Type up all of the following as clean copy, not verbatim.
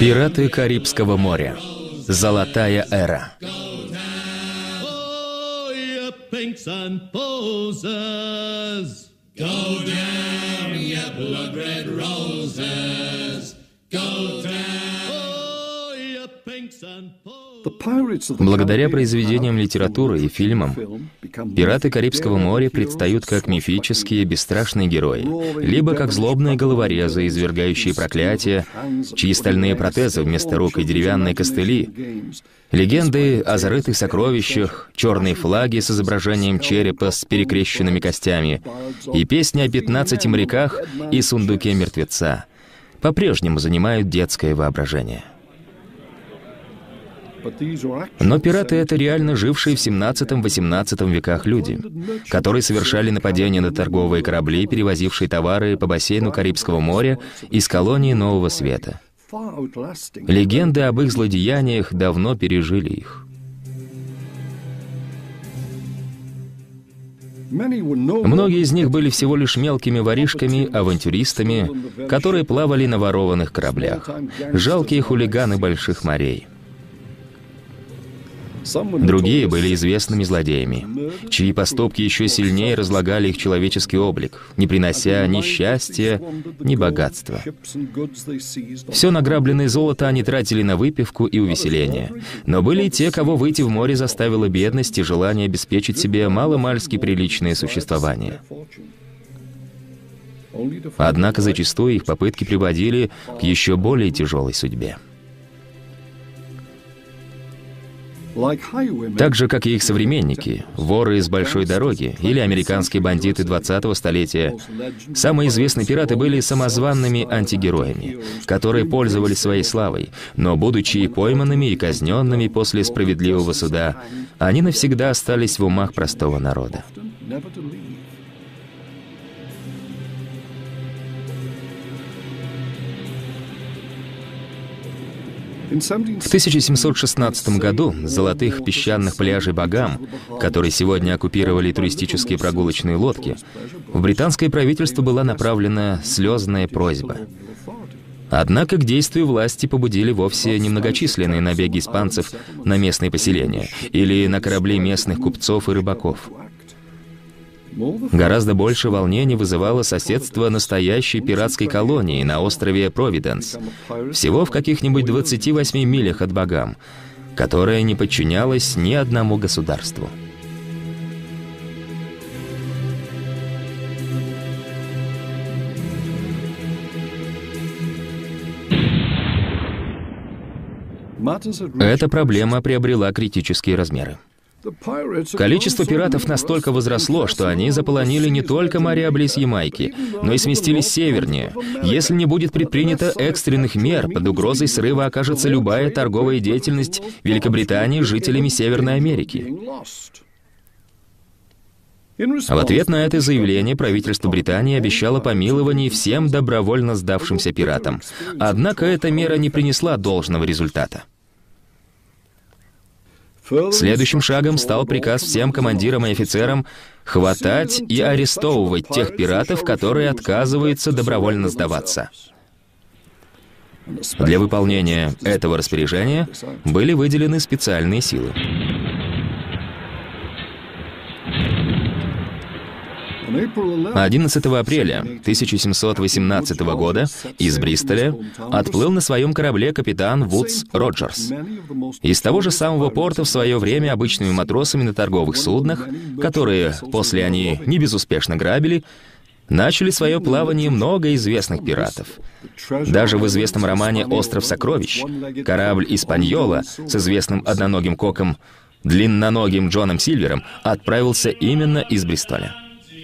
Пираты Карибского моря. Золотая эра. Благодаря произведениям литературы и фильмам, пираты Карибского моря предстают как мифические, бесстрашные герои, либо как злобные головорезы, извергающие проклятия, чьи стальные протезы вместо рук и деревянные костыли, легенды о зарытых сокровищах, черные флаги с изображением черепа с перекрещенными костями и песни о 15 моряках и сундуке мертвеца по-прежнему занимают детское воображение. Но пираты — это реально жившие в 17-18 веках люди, которые совершали нападения на торговые корабли, перевозившие товары по бассейну Карибского моря из колонии Нового Света. Легенды об их злодеяниях давно пережили их. Многие из них были всего лишь мелкими воришками, авантюристами, которые плавали на ворованных кораблях, жалкие хулиганы больших морей. Другие были известными злодеями, чьи поступки еще сильнее разлагали их человеческий облик, не принося ни счастья, ни богатства. Все награбленное золото они тратили на выпивку и увеселение. Но были и те, кого выйти в море заставила бедность и желание обеспечить себе маломальски приличное существование. Однако зачастую их попытки приводили к еще более тяжелой судьбе. Так же, как и их современники, воры из большой дороги или американские бандиты 20-го столетия, самые известные пираты были самозванными антигероями, которые пользовались своей славой, но, будучи пойманными и казненными после справедливого суда, они навсегда остались в умах простого народа. В 1716 году с золотых песчаных пляжей Багам, которые сегодня оккупировали туристические прогулочные лодки, в британское правительство была направлена слезная просьба. Однако к действию власти побудили вовсе немногочисленные набеги испанцев на местные поселения или на корабли местных купцов и рыбаков. Гораздо больше волнений вызывало соседство настоящей пиратской колонии на острове Провиденс, всего в каких-нибудь 28 милях от Багам, которая не подчинялась ни одному государству. Эта проблема приобрела критические размеры. Количество пиратов настолько возросло, что они заполонили не только моря близ Ямайки, но и сместились севернее. Если не будет предпринято экстренных мер, под угрозой срыва окажется любая торговая деятельность Великобритании с жителями Северной Америки. В ответ на это заявление правительство Британии обещало помилование всем добровольно сдавшимся пиратам. Однако эта мера не принесла должного результата. Следующим шагом стал приказ всем командирам и офицерам хватать и арестовывать тех пиратов, которые отказываются добровольно сдаваться. Для выполнения этого распоряжения были выделены специальные силы. 11 апреля 1718 года из Бристоля отплыл на своем корабле капитан Вудс Роджерс. Из того же самого порта в свое время обычными матросами на торговых суднах, которые после они не безуспешно грабили, начали свое плавание много известных пиратов. Даже в известном романе «Остров сокровищ» корабль «Испаньола» с известным одноногим коком, длинноногим Джоном Сильвером, отправился именно из Бристоля.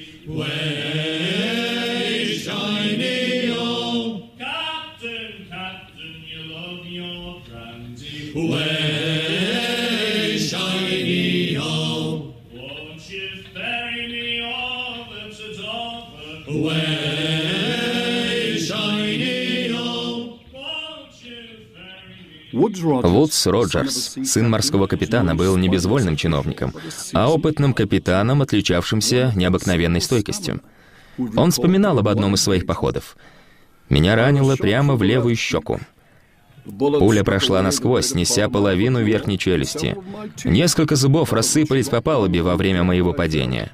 Вудс Роджерс, сын морского капитана, был не безвольным чиновником, а опытным капитаном, отличавшимся необыкновенной стойкостью. Он вспоминал об одном из своих походов. «Меня ранило прямо в левую щеку. Пуля прошла насквозь, снеся половину верхней челюсти. Несколько зубов рассыпались по палубе во время моего падения.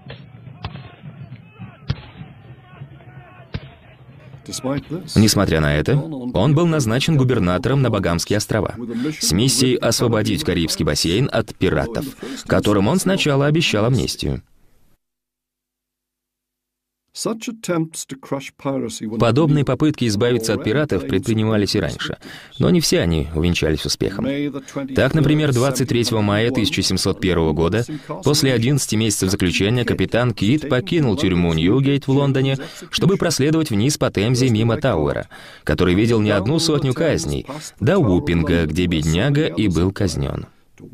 Несмотря на это, он был назначен губернатором на Багамские острова с миссией освободить Карибский бассейн от пиратов, которым он сначала обещал амнистию. Подобные попытки избавиться от пиратов предпринимались и раньше, но не все они увенчались успехом. Так, например, 23 мая 1701 года, после 11 месяцев заключения, капитан Кид покинул тюрьму Ньюгейт в Лондоне, чтобы проследовать вниз по Темзе мимо Тауэра, который видел не одну сотню казней, до Уоппинга, где бедняга и был казнен.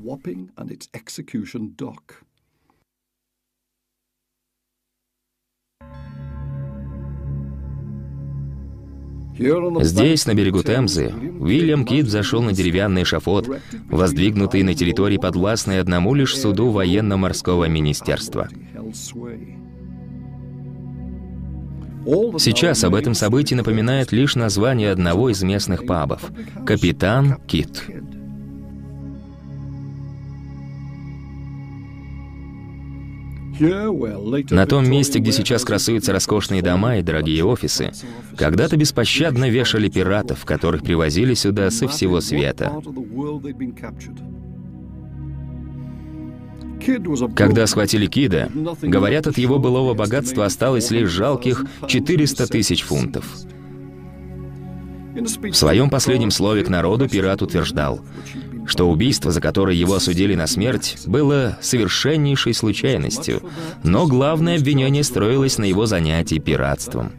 Здесь, на берегу Темзы, Уильям Кид взошел на деревянный эшафот, воздвигнутый на территории, подвластной одному лишь суду военно-морского министерства. Сейчас об этом событии напоминает лишь название одного из местных пабов — «Капитан Кид». На том месте, где сейчас красуются роскошные дома и дорогие офисы, когда-то беспощадно вешали пиратов, которых привозили сюда со всего света. Когда схватили Кида, говорят, от его былого богатства осталось лишь жалких 400 тысяч фунтов. В своем последнем слове к народу пират утверждал, что убийство, за которое его осудили на смерть, было совершеннейшей случайностью, но главное обвинение строилось на его занятии пиратством.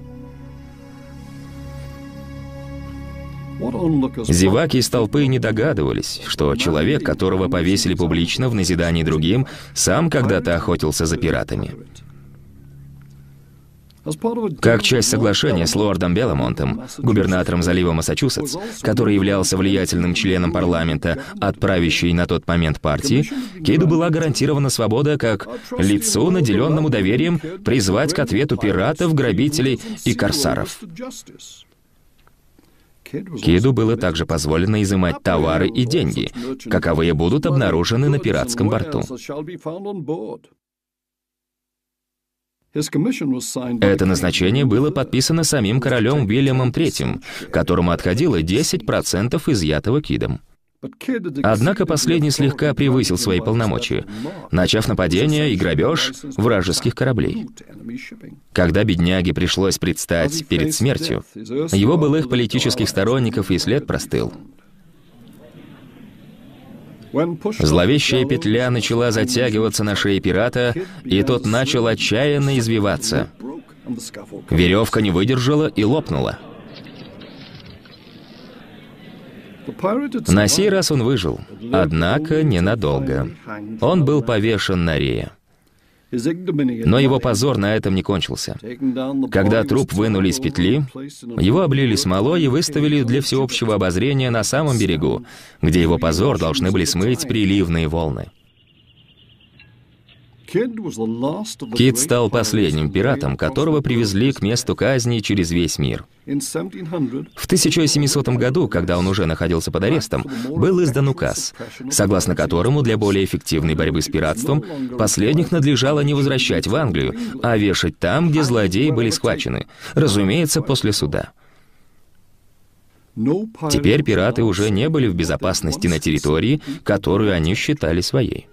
Зеваки из толпы не догадывались, что человек, которого повесили публично в назидании другим, сам когда-то охотился за пиратами. Как часть соглашения с лордом Беломонтом, губернатором залива Массачусетс, который являлся влиятельным членом парламента от правящей на тот момент партии, Киду была гарантирована свобода как лицу, наделенному доверием, призвать к ответу пиратов, грабителей и корсаров. Киду было также позволено изымать товары и деньги, каковые будут обнаружены на пиратском борту. Это назначение было подписано самим королем Уильямом III, которому отходило 10% изъятого Кидом. Однако последний слегка превысил свои полномочия, начав нападение и грабеж вражеских кораблей. Когда бедняге пришлось предстать перед смертью, его былых политических сторонников и след простыл. Зловещая петля начала затягиваться на шее пирата, и тот начал отчаянно извиваться. Веревка не выдержала и лопнула. На сей раз он выжил, однако ненадолго. Он был повешен на рее. Но его позор на этом не кончился. Когда труп вынули из петли, его облили смолой и выставили для всеобщего обозрения на самом берегу, где его позор должны были смыть приливные волны. Кид стал последним пиратом, которого привезли к месту казни через весь мир. В 1700 году, когда он уже находился под арестом, был издан указ, согласно которому для более эффективной борьбы с пиратством последних надлежало не возвращать в Англию, а вешать там, где злодеи были схвачены, разумеется, после суда. Теперь пираты уже не были в безопасности на территории, которую они считали своей.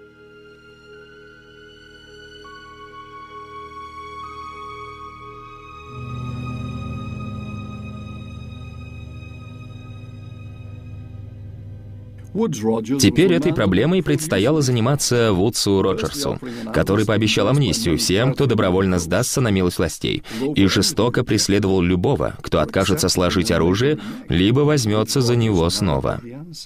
Теперь этой проблемой предстояло заниматься Вудсу Роджерсу, который пообещал амнистию всем, кто добровольно сдастся на милость властей, и жестоко преследовал любого, кто откажется сложить оружие, либо возьмется за него снова.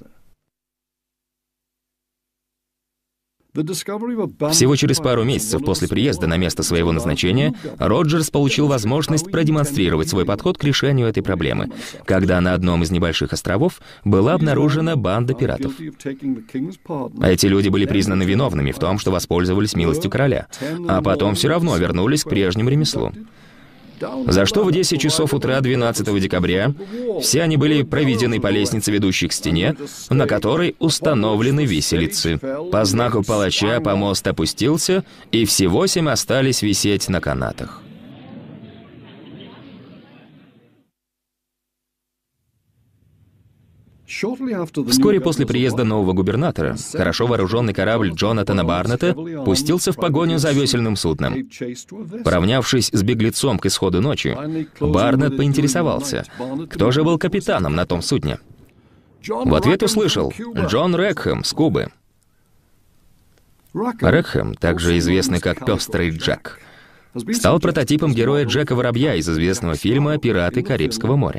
Всего через пару месяцев после приезда на место своего назначения Роджерс получил возможность продемонстрировать свой подход к решению этой проблемы, когда на одном из небольших островов была обнаружена банда пиратов. Эти люди были признаны виновными в том, что воспользовались милостью короля, а потом все равно вернулись к прежнему ремеслу. За что в 10 часов утра 12 декабря все они были проведены по лестнице, ведущей к стене, на которой установлены виселицы. По знаку палача помост опустился, и все 8 остались висеть на канатах. Вскоре после приезда нового губернатора, хорошо вооруженный корабль Джонатана Барнетта пустился в погоню за весельным судном. Поравнявшись с беглецом к исходу ночи, Барнетт поинтересовался, кто же был капитаном на том судне. В ответ услышал: «Джон Рекхэм с Кубы». Рекхэм, также известный как Пестрый Джек, стал прототипом героя Джека Воробья из известного фильма «Пираты Карибского моря».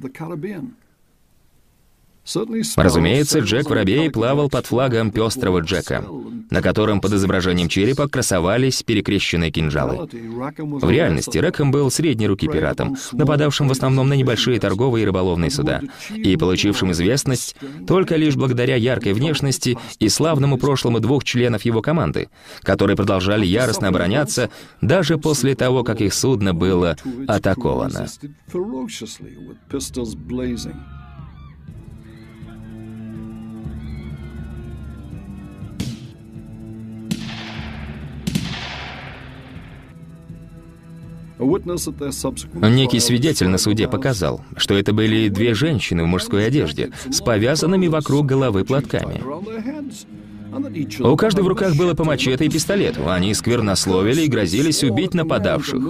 Разумеется, Джек Воробей плавал под флагом Пестрого Джека, на котором под изображением черепа красовались перекрещенные кинжалы. В реальности Рекхэм был средней руки пиратом, нападавшим в основном на небольшие торговые и рыболовные суда, и получившим известность только лишь благодаря яркой внешности и славному прошлому 2 членов его команды, которые продолжали яростно обороняться даже после того, как их судно было атаковано. Некий свидетель на суде показал, что это были 2 женщины в мужской одежде с повязанными вокруг головы платками. У каждой в руках было по мачете и пистолету. Они сквернословили и грозились убить нападавших.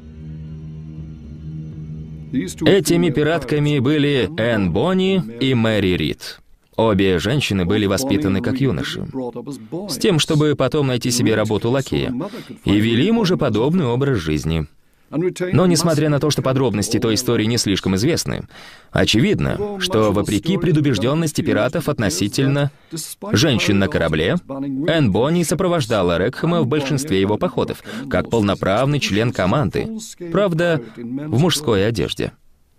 Этими пиратками были Энн Бонни и Мэри Рид. Обе женщины были воспитаны как юноши, с тем, чтобы потом найти себе работу лакея, и вели мужеподобный образ жизни. Но, несмотря на то, что подробности той истории не слишком известны, очевидно, что, вопреки предубежденности пиратов относительно женщин на корабле, Энн Бонни сопровождала Рекхэма в большинстве его походов, как полноправный член команды, правда, в мужской одежде.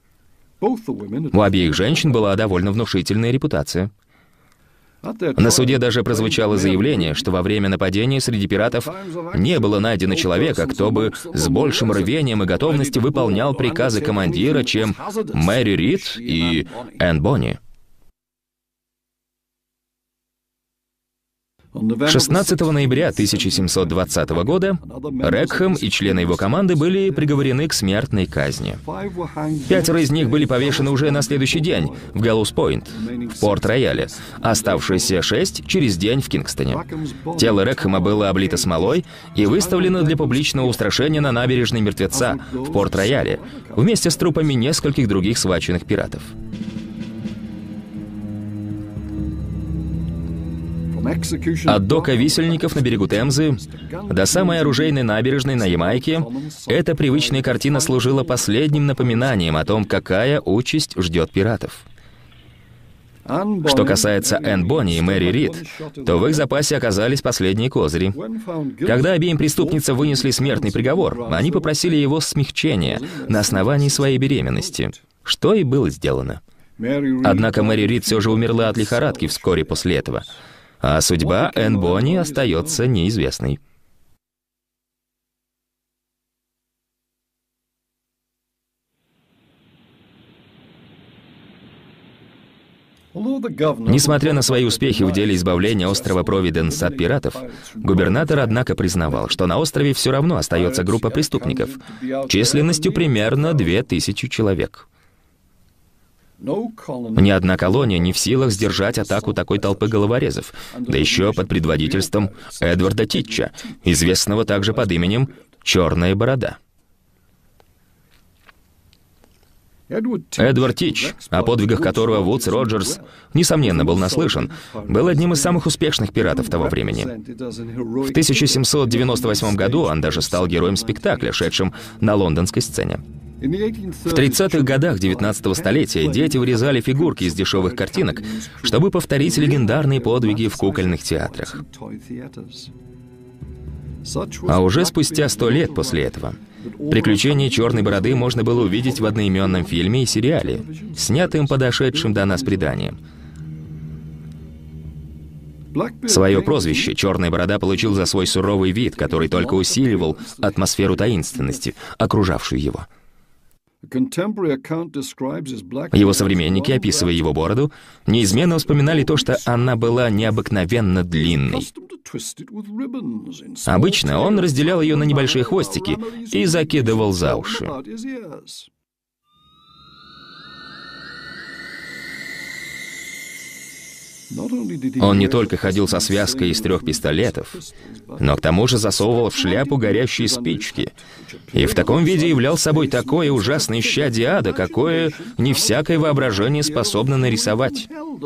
У обеих женщин была довольно внушительная репутация. На суде даже прозвучало заявление, что во время нападения среди пиратов не было найдено человека, кто бы с большим рвением и готовностью выполнял приказы командира, чем Мэри Рид и Энн Бонни. 16 ноября 1720 года Рекхэм и члены его команды были приговорены к смертной казни. 5 из них были повешены уже на следующий день в Галлоус-Пойнт, в Порт-Рояле, оставшиеся 6 через день в Кингстоне. Тело Рекхэма было облито смолой и выставлено для публичного устрашения на набережной Мертвеца в Порт-Рояле, вместе с трупами нескольких других схваченных пиратов. От дока висельников на берегу Темзы до самой оружейной набережной на Ямайке эта привычная картина служила последним напоминанием о том, какая участь ждет пиратов. Что касается Энн Бонни и Мэри Рид, то в их запасе оказались последние козыри. Когда обеим преступницам вынесли смертный приговор, они попросили его смягчения на основании своей беременности, что и было сделано. Однако Мэри Рид все же умерла от лихорадки вскоре после этого, а судьба Энн Бонни остается неизвестной. Несмотря на свои успехи в деле избавления острова Провиденс от пиратов, губернатор, однако, признавал, что на острове все равно остается группа преступников, численностью примерно 2000 человек. Ни одна колония не в силах сдержать атаку такой толпы головорезов, да еще под предводительством Эдварда Титча, известного также под именем «Черная борода». Эдвард Титч, о подвигах которого Вудс Роджерс, несомненно, был наслышан, был одним из самых успешных пиратов того времени. В 1798 году он даже стал героем спектакля, шедшим на лондонской сцене. В 30-х годах 19-го столетия дети вырезали фигурки из дешевых картинок, чтобы повторить легендарные подвиги в кукольных театрах. А уже спустя 100 лет после этого приключения Черной бороды можно было увидеть в одноименном фильме и сериале, снятым подошедшим до нас преданием. Свое прозвище «Черная борода» получил за свой суровый вид, который только усиливал атмосферу таинственности, окружавшую его. Его современники, описывая его бороду, неизменно вспоминали то, что она была необыкновенно длинной. Обычно он разделял ее на небольшие хвостики и закидывал за уши. Он не только ходил со связкой из 3 пистолетов, но к тому же засовывал в шляпу горящие спички. И в таком виде являл собой такое ужасное исчадие ада, какое не всякое воображение способно нарисовать.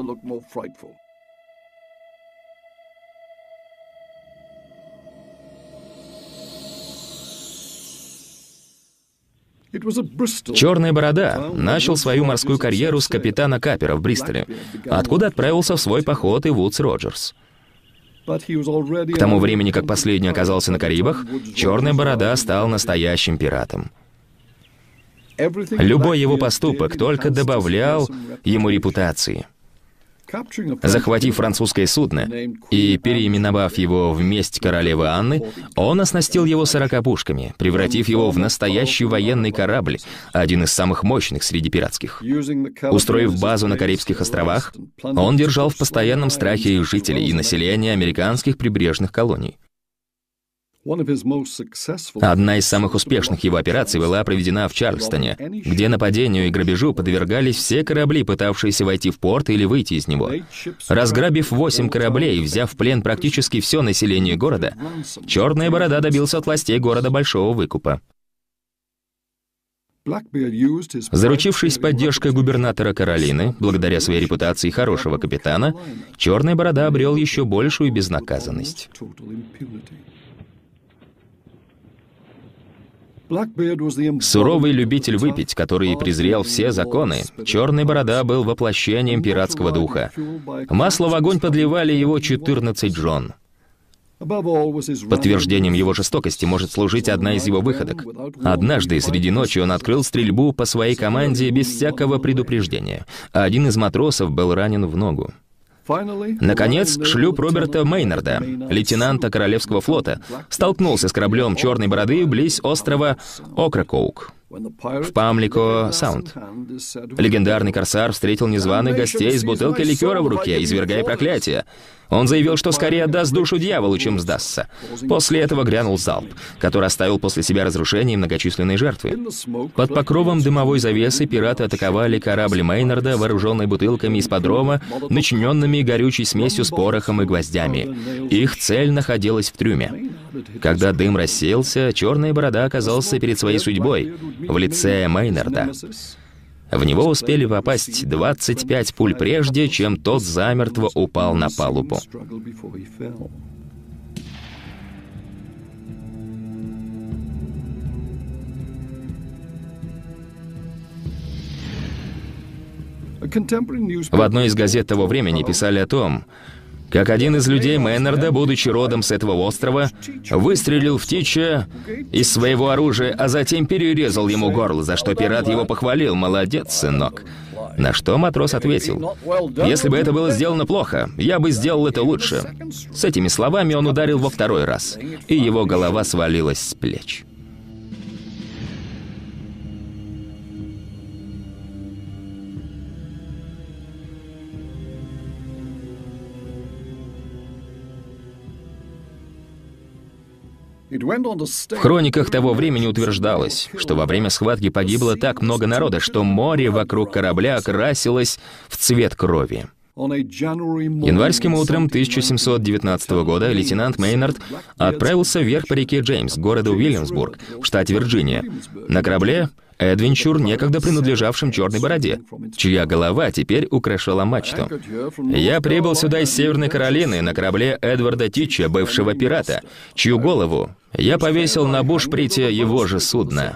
Черная борода начал свою морскую карьеру с капитана Капера в Бристоле, откуда отправился в свой поход и Вудс Роджерс. К тому времени, как последний оказался на Карибах, Черная борода стал настоящим пиратом. Любой его поступок только добавлял ему репутации. Захватив французское судно и переименовав его в месть королевы Анны, он оснастил его 40 пушками, превратив его в настоящий военный корабль, один из самых мощных среди пиратских. Устроив базу на Карибских островах, он держал в постоянном страхе их жителей и населения американских прибрежных колоний. Одна из самых успешных его операций была проведена в Чарльстоне, где нападению и грабежу подвергались все корабли, пытавшиеся войти в порт или выйти из него. Разграбив 8 кораблей и взяв в плен практически все население города, Черная борода добился от властей города большого выкупа. Заручившись поддержкой губернатора Каролины, благодаря своей репутации хорошего капитана, Черная борода обрел еще большую безнаказанность. Суровый любитель выпить, который презрел все законы, Черная борода был воплощением пиратского духа. Масло в огонь подливали его 14 жен. Подтверждением его жестокости может служить одна из его выходок. Однажды среди ночи он открыл стрельбу по своей команде без всякого предупреждения, а один из матросов был ранен в ногу. Наконец, шлюп Роберта Мейнарда, лейтенанта Королевского флота, столкнулся с кораблем Черной бороды близ острова Окракоук в Памлико-Саунд. Легендарный корсар встретил незваных гостей с бутылкой ликера в руке, извергая проклятия. Он заявил, что скорее отдаст душу дьяволу, чем сдастся. После этого грянул залп, который оставил после себя разрушение и многочисленные жертвы. Под покровом дымовой завесы пираты атаковали корабль Мейнарда, вооруженный бутылками из подрома, начиненными горючей смесью с порохом и гвоздями. Их цель находилась в трюме. Когда дым рассеялся, Черная борода оказался перед своей судьбой в лице Мейнарда. В него успели попасть 25 пуль прежде, чем тот замертво упал на палубу. В одной из газет того времени писали о том, как один из людей Мейнарда, будучи родом с этого острова, выстрелил в Тича из своего оружия, а затем перерезал ему горло, за что пират его похвалил: «Молодец, сынок». На что матрос ответил: «Если бы это было сделано плохо, я бы сделал это лучше». С этими словами он ударил во 2-й раз, и его голова свалилась с плеч. В хрониках того времени утверждалось, что во время схватки погибло так много народа, что море вокруг корабля окрасилось в цвет крови. Январским утром 1719 года лейтенант Мейнард отправился вверх по реке Джеймс к городу Уильямсбург в штате Вирджиния на корабле Эдвенчур, некогда принадлежавшем Черной бороде, чья голова теперь украшала мачту. «Я прибыл сюда из Северной Каролины на корабле Эдварда Тича, бывшего пирата, чью голову я повесил на бушприте его же судна».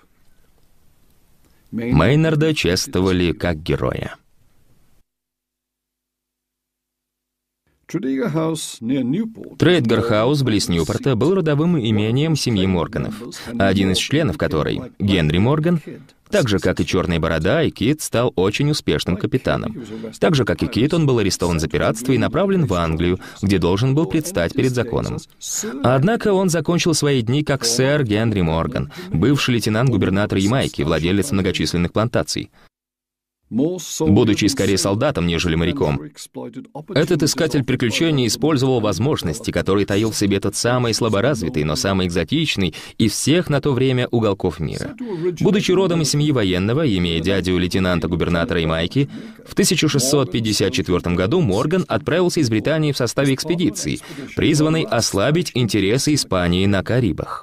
Мейнарда чествовали как героя. Трейдгар-хаус близ Ньюпорта был родовым имением семьи Морганов, один из членов которой, Генри Морган, так же, как и Черная Борода, и Кит стал очень успешным капитаном. Так же, как и Кит, он был арестован за пиратство и направлен в Англию, где должен был предстать перед законом. Однако он закончил свои дни как сэр Генри Морган, бывший лейтенант-губернатор Ямайки, владелец многочисленных плантаций. Будучи скорее солдатом, нежели моряком, этот искатель приключений использовал возможности, которые таил в себе тот самый слаборазвитый, но самый экзотичный из всех на то время уголков мира. Будучи родом из семьи военного и имея дядю лейтенанта-губернатора Ямайки, в 1654 году Морган отправился из Британии в составе экспедиции, призванной ослабить интересы Испании на Карибах.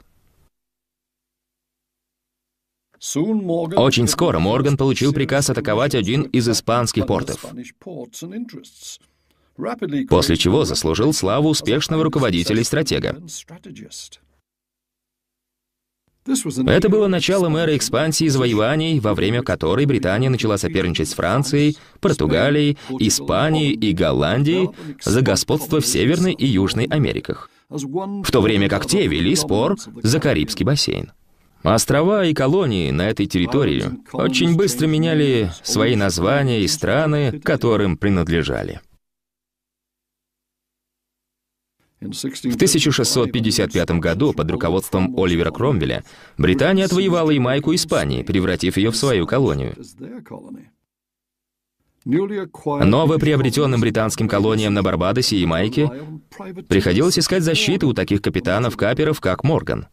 Очень скоро Морган получил приказ атаковать один из испанских портов, после чего заслужил славу успешного руководителя и стратега. Это было началом эры экспансии и завоеваний, во время которой Британия начала соперничать с Францией, Португалией, Испанией и Голландией за господство в Северной и Южной Америках, в то время как те вели спор за Карибский бассейн. Острова и колонии на этой территории очень быстро меняли свои названия и страны, которым принадлежали. В 1655 году под руководством Оливера Кромвеля Британия отвоевала Ямайку Испании, превратив ее в свою колонию. Новоприобретенным британским колониям на Барбадосе и Ямайке приходилось искать защиты у таких капитанов-каперов, как Морган.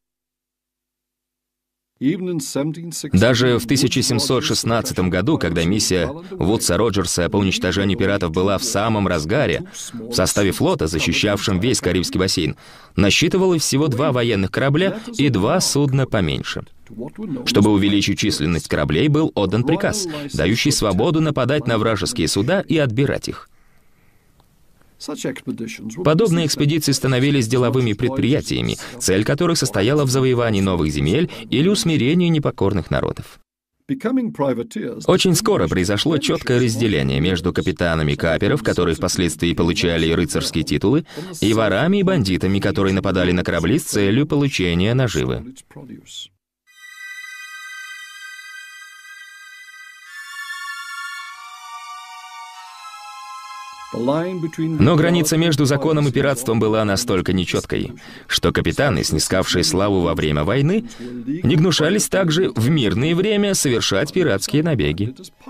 Даже в 1716 году, когда миссия Вудса Роджерса по уничтожению пиратов была в самом разгаре, в составе флота, защищавшем весь Карибский бассейн, насчитывалось всего 2 военных корабля и 2 судна поменьше. Чтобы увеличить численность кораблей, был отдан приказ, дающий свободу нападать на вражеские суда и отбирать их. Подобные экспедиции становились деловыми предприятиями, цель которых состояла в завоевании новых земель или усмирении непокорных народов. Очень скоро произошло четкое разделение между капитанами каперов, которые впоследствии получали рыцарские титулы, и ворами и бандитами, которые нападали на корабли с целью получения наживы. Но граница между законом и пиратством была настолько нечеткой, что капитаны, снискавшие славу во время войны, не гнушались также в мирное время совершать пиратские набеги.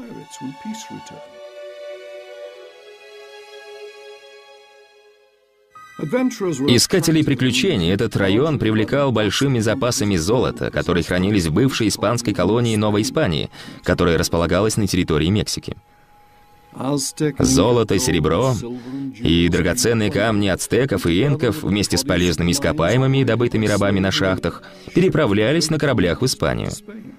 Искателей приключений этот район привлекал большими запасами золота, которые хранились в бывшей испанской колонии Новой Испании, которая располагалась на территории Мексики. Золото, серебро и драгоценные камни ацтеков и инков вместе с полезными ископаемыми, добытыми рабами на шахтах, переправлялись на кораблях в Испанию.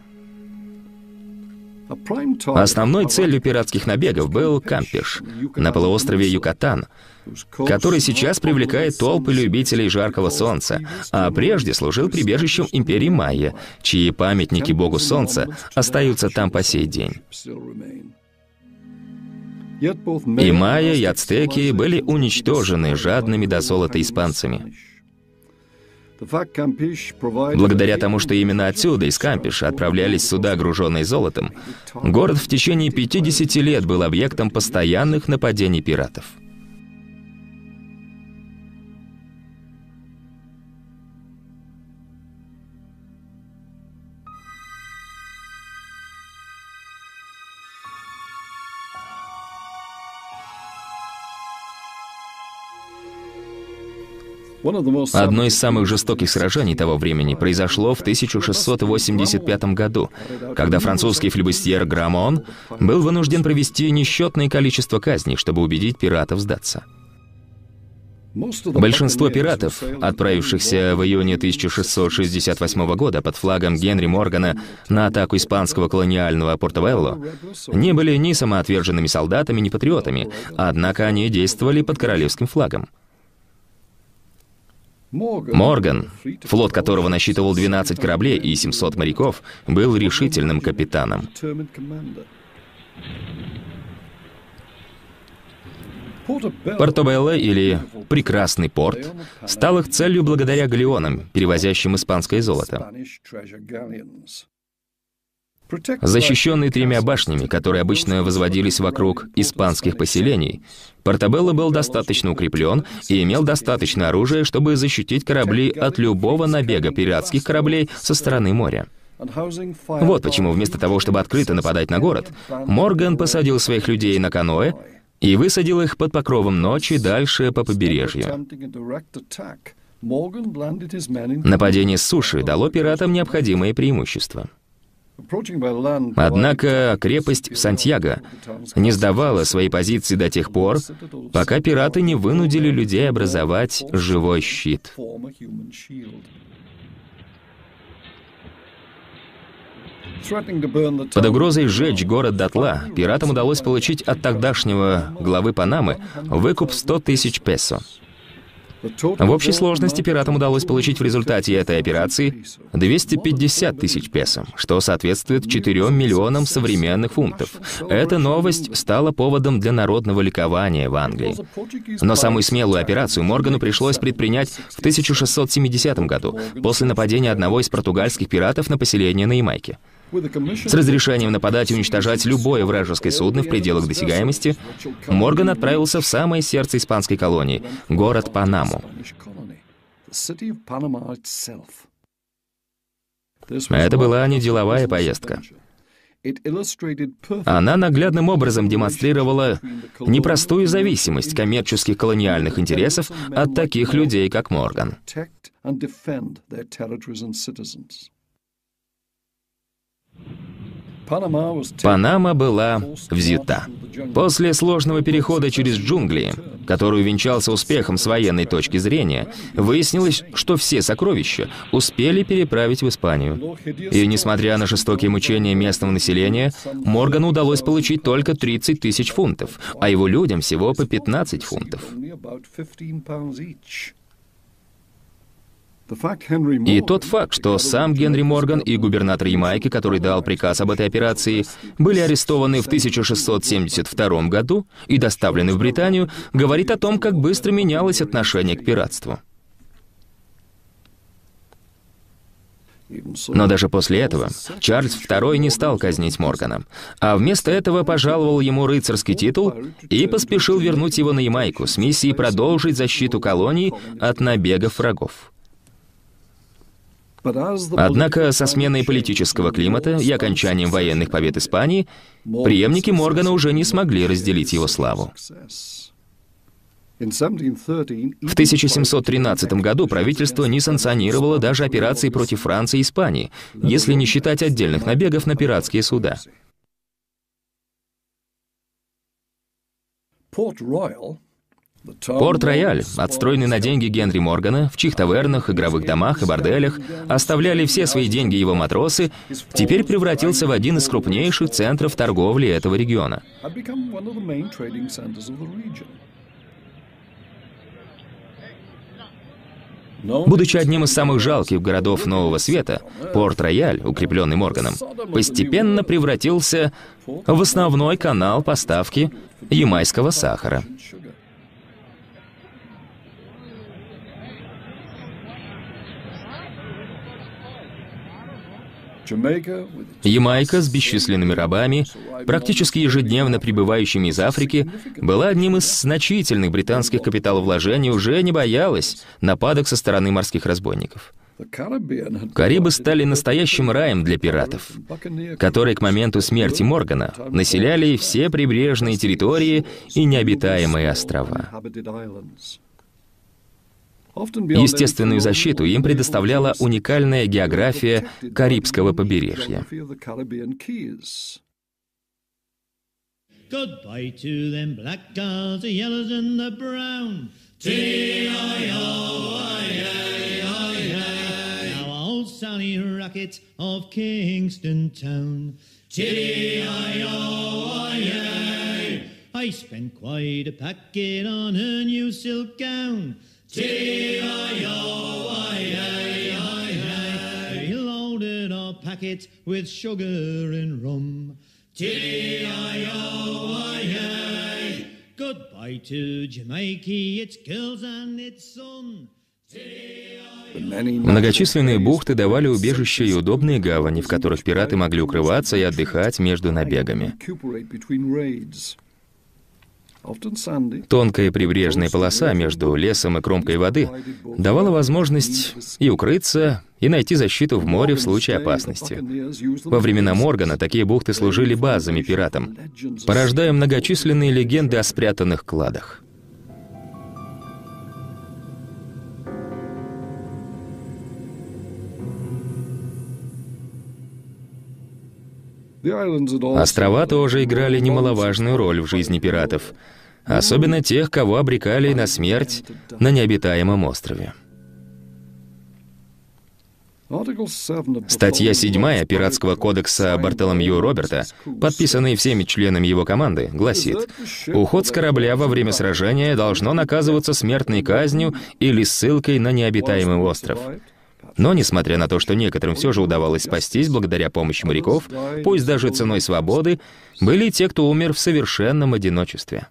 Основной целью пиратских набегов был Кампеш на полуострове Юкатан, который сейчас привлекает толпы любителей жаркого солнца, а прежде служил прибежищем империи Майя, чьи памятники богу солнца остаются там по сей день. И майя, и ацтеки были уничтожены жадными до золота испанцами. Благодаря тому, что именно отсюда, из Кампеша, отправлялись суда, груженные золотом, город в течение 50 лет был объектом постоянных нападений пиратов. Одно из самых жестоких сражений того времени произошло в 1685 году, когда французский флибустьер Грамон был вынужден провести несчетное количество казней, чтобы убедить пиратов сдаться. Большинство пиратов, отправившихся в июне 1668 года под флагом Генри Моргана на атаку испанского колониального Портовелло, не были ни самоотверженными солдатами, ни патриотами, однако они действовали под королевским флагом. Морган, флот которого насчитывал 12 кораблей и 700 моряков, был решительным капитаном. Портобелло, или «прекрасный порт», стал их целью благодаря галеонам, перевозящим испанское золото. Защищенный 3 башнями, которые обычно возводились вокруг испанских поселений, Портобелло был достаточно укреплен и имел достаточно оружия, чтобы защитить корабли от любого набега пиратских кораблей со стороны моря. Вот почему вместо того, чтобы открыто нападать на город, Морган посадил своих людей на каноэ и высадил их под покровом ночи дальше по побережью. Нападение с суши дало пиратам необходимые преимущества. Однако крепость в Сантьяго не сдавала свои позиции до тех пор, пока пираты не вынудили людей образовать живой щит. Под угрозой сжечь город дотла пиратам удалось получить от тогдашнего главы Панамы выкуп 100 тысяч песо. В общей сложности пиратам удалось получить в результате этой операции 250 тысяч песо, что соответствует 4 миллионам современных фунтов. Эта новость стала поводом для народного ликования в Англии. Но самую смелую операцию Моргану пришлось предпринять в 1670 году, после нападения одного из португальских пиратов на поселение на Ямайке. С разрешением нападать и уничтожать любое вражеское судно в пределах досягаемости, Морган отправился в самое сердце испанской колонии — город Панаму. Это была не деловая поездка. Она наглядным образом демонстрировала непростую зависимость коммерческих колониальных интересов от таких людей, как Морган. Панама была взята. После сложного перехода через джунгли, который увенчался успехом с военной точки зрения, выяснилось, что все сокровища успели переправить в Испанию. И несмотря на жестокие мучения местного населения, Моргану удалось получить только 30 тысяч фунтов, а его людям всего по 15 фунтов. И тот факт, что сам Генри Морган и губернатор Ямайки, который дал приказ об этой операции, были арестованы в 1672 году и доставлены в Британию, говорит о том, как быстро менялось отношение к пиратству. Но даже после этого Чарльз II не стал казнить Моргана, а вместо этого пожаловал ему рыцарский титул и поспешил вернуть его на Ямайку с миссией продолжить защиту колоний от набегов врагов. Однако со сменой политического климата и окончанием военных побед Испании преемники Моргана уже не смогли разделить его славу. В 1713 году правительство не санкционировало даже операции против Франции и Испании, если не считать отдельных набегов на пиратские суда. Порт-Рояль, отстроенный на деньги Генри Моргана, в чьих тавернах, игровых домах и борделях оставляли все свои деньги его матросы, теперь превратился в один из крупнейших центров торговли этого региона. Будучи одним из самых жалких городов Нового Света, Порт-Рояль, укрепленный Морганом, постепенно превратился в основной канал поставки ямайского сахара. Ямайка с бесчисленными рабами, практически ежедневно прибывающими из Африки, была одним из значительных британских капиталовложений и уже не боялась нападок со стороны морских разбойников. Карибы стали настоящим раем для пиратов, которые к моменту смерти Моргана населяли все прибрежные территории и необитаемые острова. Естественную защиту им предоставляла уникальная география Карибского побережья. He loaded a packet with sugar and rum. Goodbye to Jamaica, its girls and its sun. Многочисленные бухты давали убежище и удобные гавани, в которых пираты могли укрываться и отдыхать между набегами. Тонкая прибрежная полоса между лесом и кромкой воды давала возможность и укрыться, и найти защиту в море в случае опасности. Во времена Моргана такие бухты служили базами пиратам, порождая многочисленные легенды о спрятанных кладах. Острова тоже играли немаловажную роль в жизни пиратов, особенно тех, кого обрекали на смерть на необитаемом острове. Статья 7 Пиратского кодекса Бартоломью Роберта, подписанная всеми членами его команды, гласит: уход с корабля во время сражения должно наказываться смертной казнью или ссылкой на необитаемый остров. Но, несмотря на то, что некоторым все же удавалось спастись благодаря помощи моряков, пусть даже ценой свободы, были и те, кто умер в совершенном одиночестве.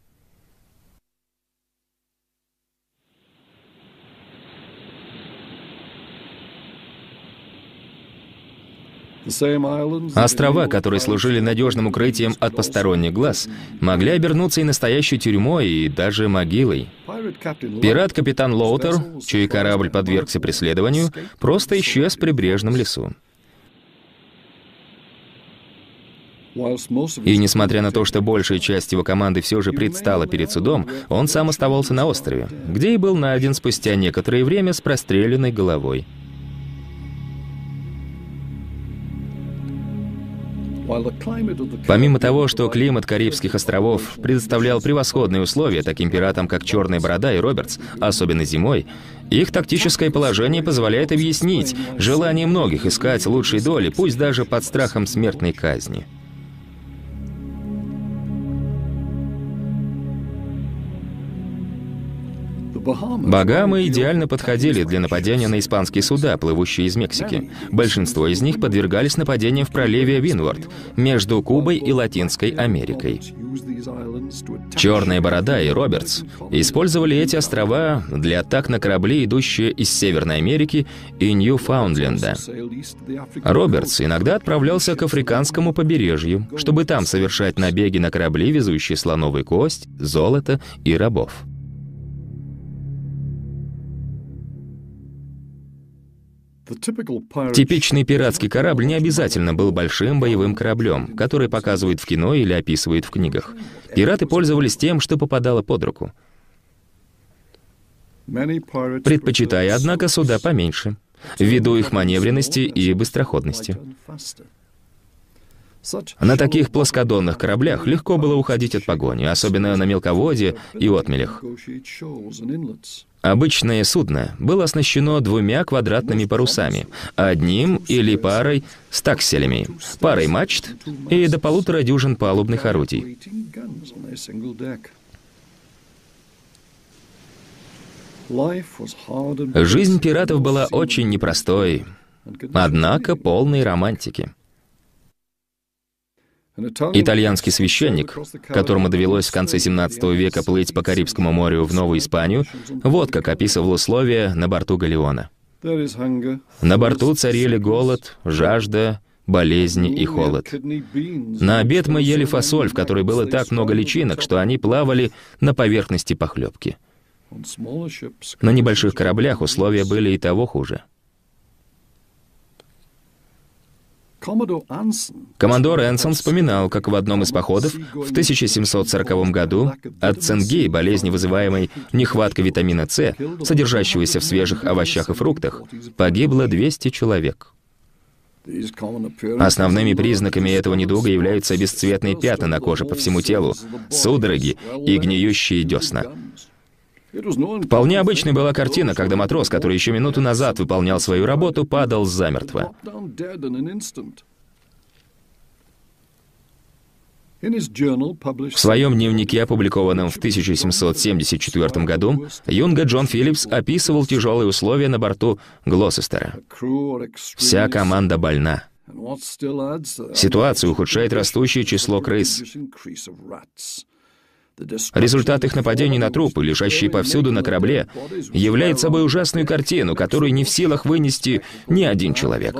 Острова, которые служили надежным укрытием от посторонних глаз, могли обернуться и настоящей тюрьмой, и даже могилой. Пират-капитан Лоутер, чей корабль подвергся преследованию, просто исчез в прибрежном лесу. И несмотря на то, что большая часть его команды все же предстала перед судом, он сам оставался на острове, где и был найден спустя некоторое время с простреленной головой. Помимо того, что климат Карибских островов предоставлял превосходные условия таким пиратам, как Черная Борода и Робертс, особенно зимой, их тактическое положение позволяет объяснить желание многих искать лучшей доли, пусть даже под страхом смертной казни. Багамы идеально подходили для нападения на испанские суда, плывущие из Мексики. Большинство из них подвергались нападениям в проливе Виндвард, между Кубой и Латинской Америкой. Черная Борода и Робертс использовали эти острова для атак на корабли, идущие из Северной Америки и Ньюфаундленда. Робертс иногда отправлялся к африканскому побережью, чтобы там совершать набеги на корабли, везущие слоновую кость, золото и рабов. Типичный пиратский корабль не обязательно был большим боевым кораблем, который показывают в кино или описывают в книгах. Пираты пользовались тем, что попадало под руку, предпочитая, однако, суда поменьше, ввиду их маневренности и быстроходности. На таких плоскодонных кораблях легко было уходить от погони, особенно на мелководье и отмелях. Обычное судно было оснащено 2 квадратными парусами, одним или парой стакселями, парой мачт и до 1,5 дюжин палубных орудий. Жизнь пиратов была очень непростой, однако полной романтики. Итальянский священник, которому довелось в конце 17 века плыть по Карибскому морю в Новую Испанию, вот как описывал условия на борту галеона. На борту царили голод, жажда, болезни и холод. На обед мы ели фасоль, в которой было так много личинок, что они плавали на поверхности похлебки. На небольших кораблях условия были и того хуже. Коммодор Энсон вспоминал, как в одном из походов в 1740 году от цинги, болезни, вызываемой нехваткой витамина С, содержащегося в свежих овощах и фруктах, погибло 200 человек. Основными признаками этого недуга являются бесцветные пятна на коже по всему телу, судороги и гниющие десна. Вполне обычной была картина, когда матрос, который еще минуту назад выполнял свою работу, падал замертво. В своем дневнике, опубликованном в 1774 году, юнга Джон Филлипс описывал тяжелые условия на борту Глосестера. Вся команда больна. Ситуацию ухудшает растущее число крыс. Результат их нападений на трупы, лежащие повсюду на корабле, являет собой ужасную картину, которую не в силах вынести ни один человек.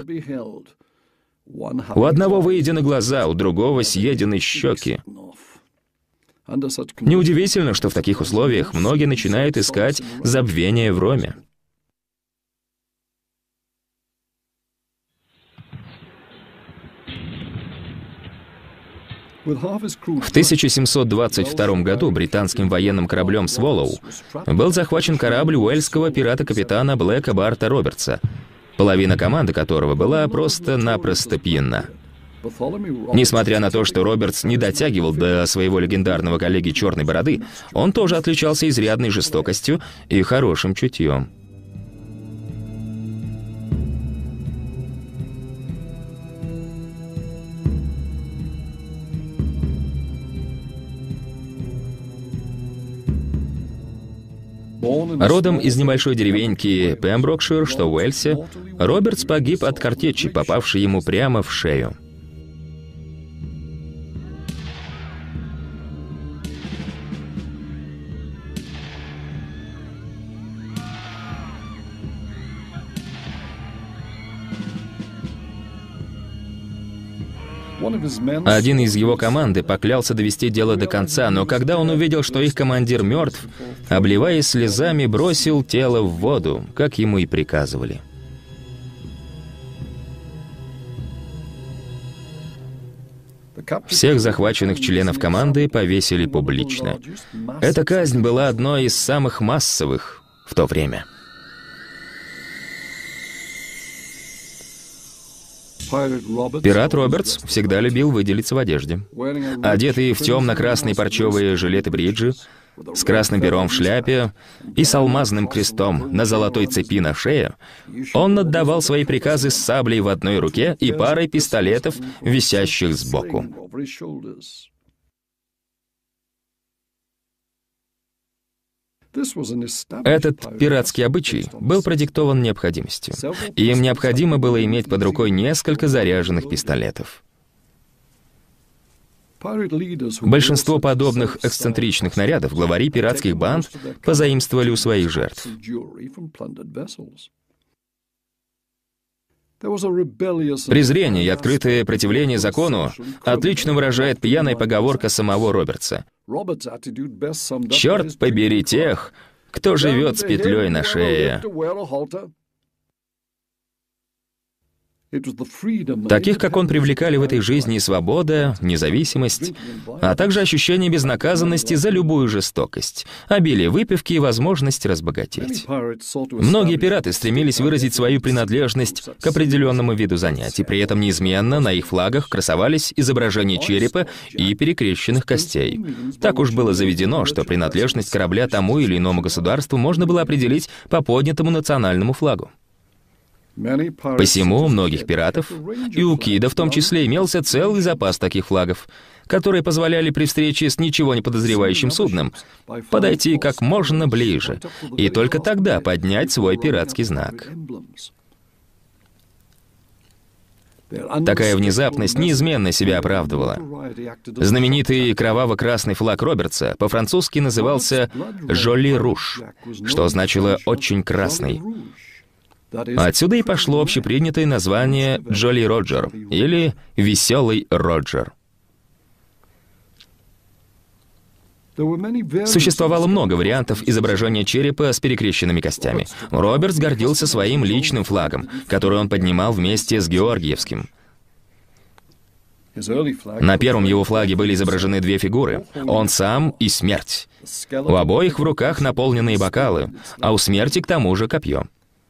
У одного выедены глаза, у другого съедены щеки. Неудивительно, что в таких условиях многие начинают искать забвение в роме. В 1722 году британским военным кораблем «Своллоу» был захвачен корабль уэльского пирата-капитана Блэка Барта Робертса, половина команды которого была просто-напросто пьяна. Несмотря на то, что Робертс не дотягивал до своего легендарного коллеги Черной Бороды, он тоже отличался изрядной жестокостью и хорошим чутьем. Родом из небольшой деревеньки Пемброкшир, что в Уэльсе, Робертс погиб от картечи, попавшей ему прямо в шею. Один из его команды поклялся довести дело до конца, но когда он увидел, что их командир мертв, обливаясь слезами, бросил тело в воду, как ему и приказывали. Всех захваченных членов команды повесили публично. Эта казнь была одной из самых массовых в то время. Пират Робертс всегда любил выделиться в одежде. Одетый в темно-красные парчевые жилеты-бриджи, с красным пером в шляпе и с алмазным крестом на золотой цепи на шее, он отдавал свои приказы с саблей в одной руке и парой пистолетов, висящих сбоку. Этот пиратский обычай был продиктован необходимостью. Им необходимо было иметь под рукой несколько заряженных пистолетов. Большинство подобных эксцентричных нарядов главари пиратских банд позаимствовали у своих жертв. Презрение и открытое противление закону отлично выражает пьяная поговорка самого Робертса. «Черт побери тех, кто живет с петлей на шее». Таких, как он, привлекали в этой жизни свобода, независимость, а также ощущение безнаказанности за любую жестокость, обилие выпивки и возможность разбогатеть. Многие пираты стремились выразить свою принадлежность к определенному виду занятий, при этом неизменно на их флагах красовались изображения черепа и перекрещенных костей. Так уж было заведено, что принадлежность корабля тому или иному государству можно было определить по поднятому национальному флагу. Посему у многих пиратов, и у Кида в том числе, имелся целый запас таких флагов, которые позволяли при встрече с ничего не подозревающим судном подойти как можно ближе, и только тогда поднять свой пиратский знак. Такая внезапность неизменно себя оправдывала. Знаменитый кроваво-красный флаг Робертса по-французски назывался «Жоли Руж», что значило «очень красный». Отсюда и пошло общепринятое название «Джоли Роджер» или «Веселый Роджер». Существовало много вариантов изображения черепа с перекрещенными костями. Робертс гордился своим личным флагом, который он поднимал вместе с Георгиевским. На первом его флаге были изображены две фигуры — он сам и смерть. У обоих в руках наполненные бокалы, а у смерти к тому же копье.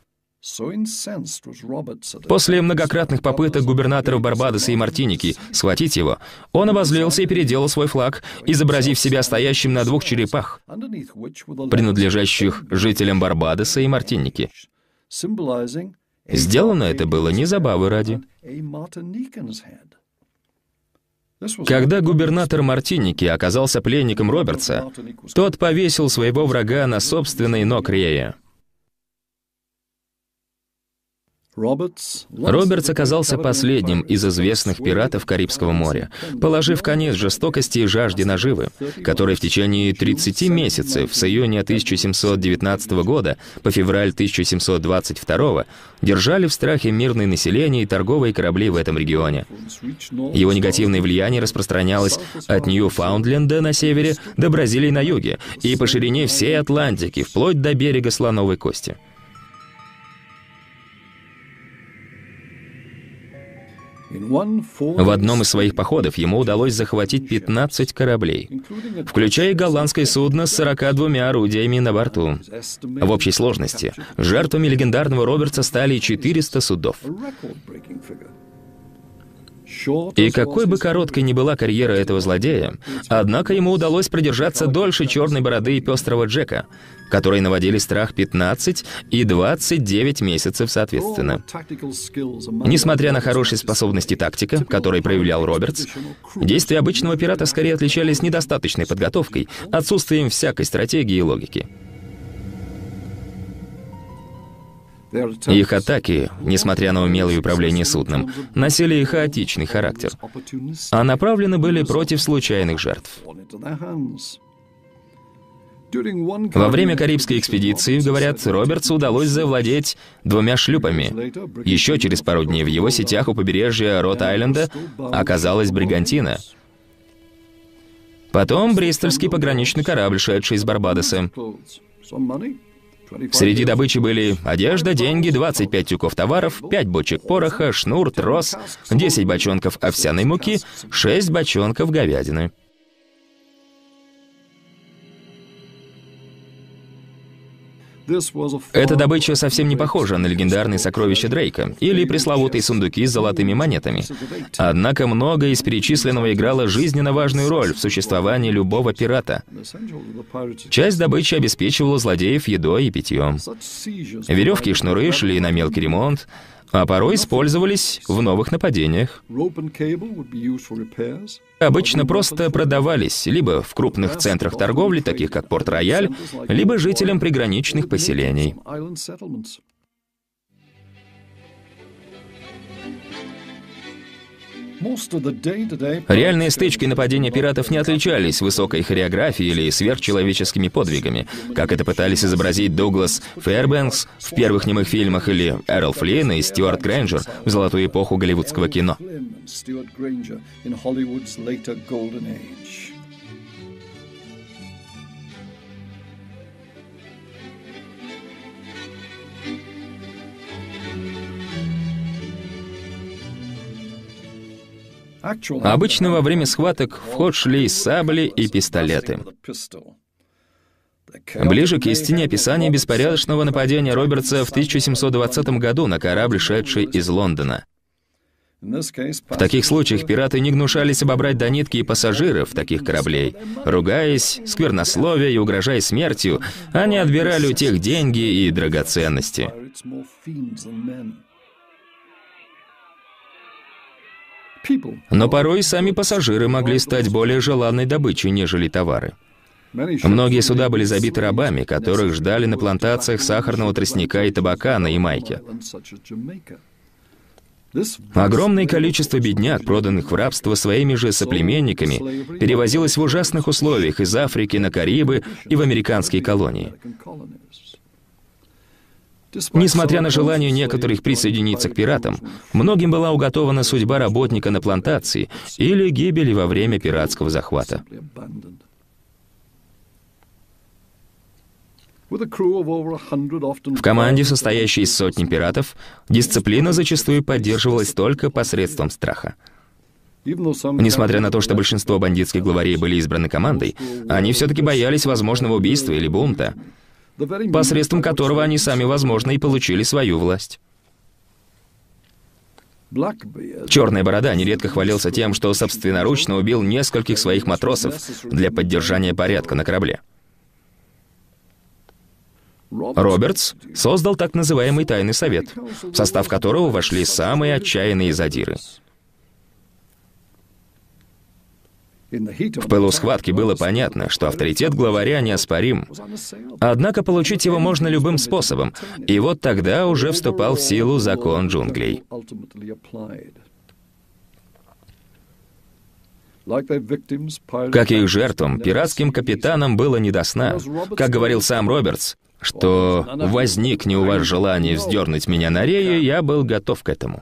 После многократных попыток губернаторов Барбадоса и Мартиники схватить его, он обозлился и переделал свой флаг, изобразив себя стоящим на двух черепах, принадлежащих жителям Барбадоса и Мартиники. Сделано это было не забавы ради. Когда губернатор Мартиники оказался пленником Робертса, тот повесил своего врага на собственный ног Рея. Робертс оказался последним из известных пиратов Карибского моря, положив конец жестокости и жажде наживы, которые в течение 30 месяцев с июня 1719 года по февраль 1722 держали в страхе мирное население и торговые корабли в этом регионе. Его негативное влияние распространялось от Ньюфаундленда на севере до Бразилии на юге и по ширине всей Атлантики, вплоть до берега Слоновой Кости. В одном из своих походов ему удалось захватить 15 кораблей, включая голландское судно с 42 орудиями на борту. В общей сложности жертвами легендарного Робертса стали 400 судов. И какой бы короткой ни была карьера этого злодея, однако ему удалось продержаться дольше черной бороды и пестрого Джека, которые наводили страх 15 и 29 месяцев соответственно. Несмотря на хорошие способности тактика, которые проявлял Робертс, действия обычного пирата скорее отличались недостаточной подготовкой, отсутствием всякой стратегии и логики. Их атаки, несмотря на умелое управление судном, носили хаотичный характер, а направлены были против случайных жертв. Во время Карибской экспедиции, говорят, Робертсу удалось завладеть 2 шлюпами. Еще через пару дней в его сетях у побережья Рот-Айленда оказалась бригантина. Потом бристольский пограничный корабль, шедший из Барбадоса. Среди добычи были одежда, деньги, 25 тюков товаров, 5 бочек пороха, шнур, трос, 10 бочонков овсяной муки, 6 бочонков говядины. Эта добыча совсем не похожа на легендарные сокровища Дрейка или пресловутые сундуки с золотыми монетами. Однако многое из перечисленного играло жизненно важную роль в существовании любого пирата. Часть добычи обеспечивала злодеев едой и питьем. Веревки и шнуры шли на мелкий ремонт, а порой использовались в новых нападениях. Обычно просто продавались либо в крупных центрах торговли, таких как Порт-Рояль, либо жителям приграничных поселений. Реальные стычки и нападения пиратов не отличались высокой хореографией или сверхчеловеческими подвигами, как это пытались изобразить Дуглас Фэрбэнкс в первых немых фильмах или Эрл Флинн и Стюарт Грэнджер в золотую эпоху голливудского кино. Обычно во время схваток в ход шли сабли и пистолеты. Ближе к истине описание беспорядочного нападения Робертса в 1720 году на корабль, шедший из Лондона. В таких случаях пираты не гнушались обобрать до нитки и пассажиров таких кораблей. Ругаясь, сквернословия и угрожая смертью, они отбирали у тех деньги и драгоценности. Но порой сами пассажиры могли стать более желанной добычей, нежели товары. Многие суда были забиты рабами, которых ждали на плантациях сахарного тростника и табака на Ямайке. Огромное количество бедняк, проданных в рабство своими же соплеменниками, перевозилось в ужасных условиях из Африки на Карибы и в американские колонии. Несмотря на желание некоторых присоединиться к пиратам, многим была уготована судьба работника на плантации или гибели во время пиратского захвата. В команде, состоящей из сотни пиратов, дисциплина зачастую поддерживалась только посредством страха. Несмотря на то, что большинство бандитских главарей были избраны командой, они все-таки боялись возможного убийства или бунта, посредством которого они сами, возможно, и получили свою власть. Черная борода нередко хвалился тем, что собственноручно убил нескольких своих матросов для поддержания порядка на корабле. Робертс создал так называемый тайный совет, в состав которого вошли самые отчаянные задиры. В пылу схватки было понятно, что авторитет главаря неоспорим. Однако получить его можно любым способом, и вот тогда уже вступал в силу закон джунглей. Как и их жертвам, пиратским капитанам было не до сна. Как говорил сам Робертс, что «возникне у вас желание вздернуть меня на рею, я был готов к этому».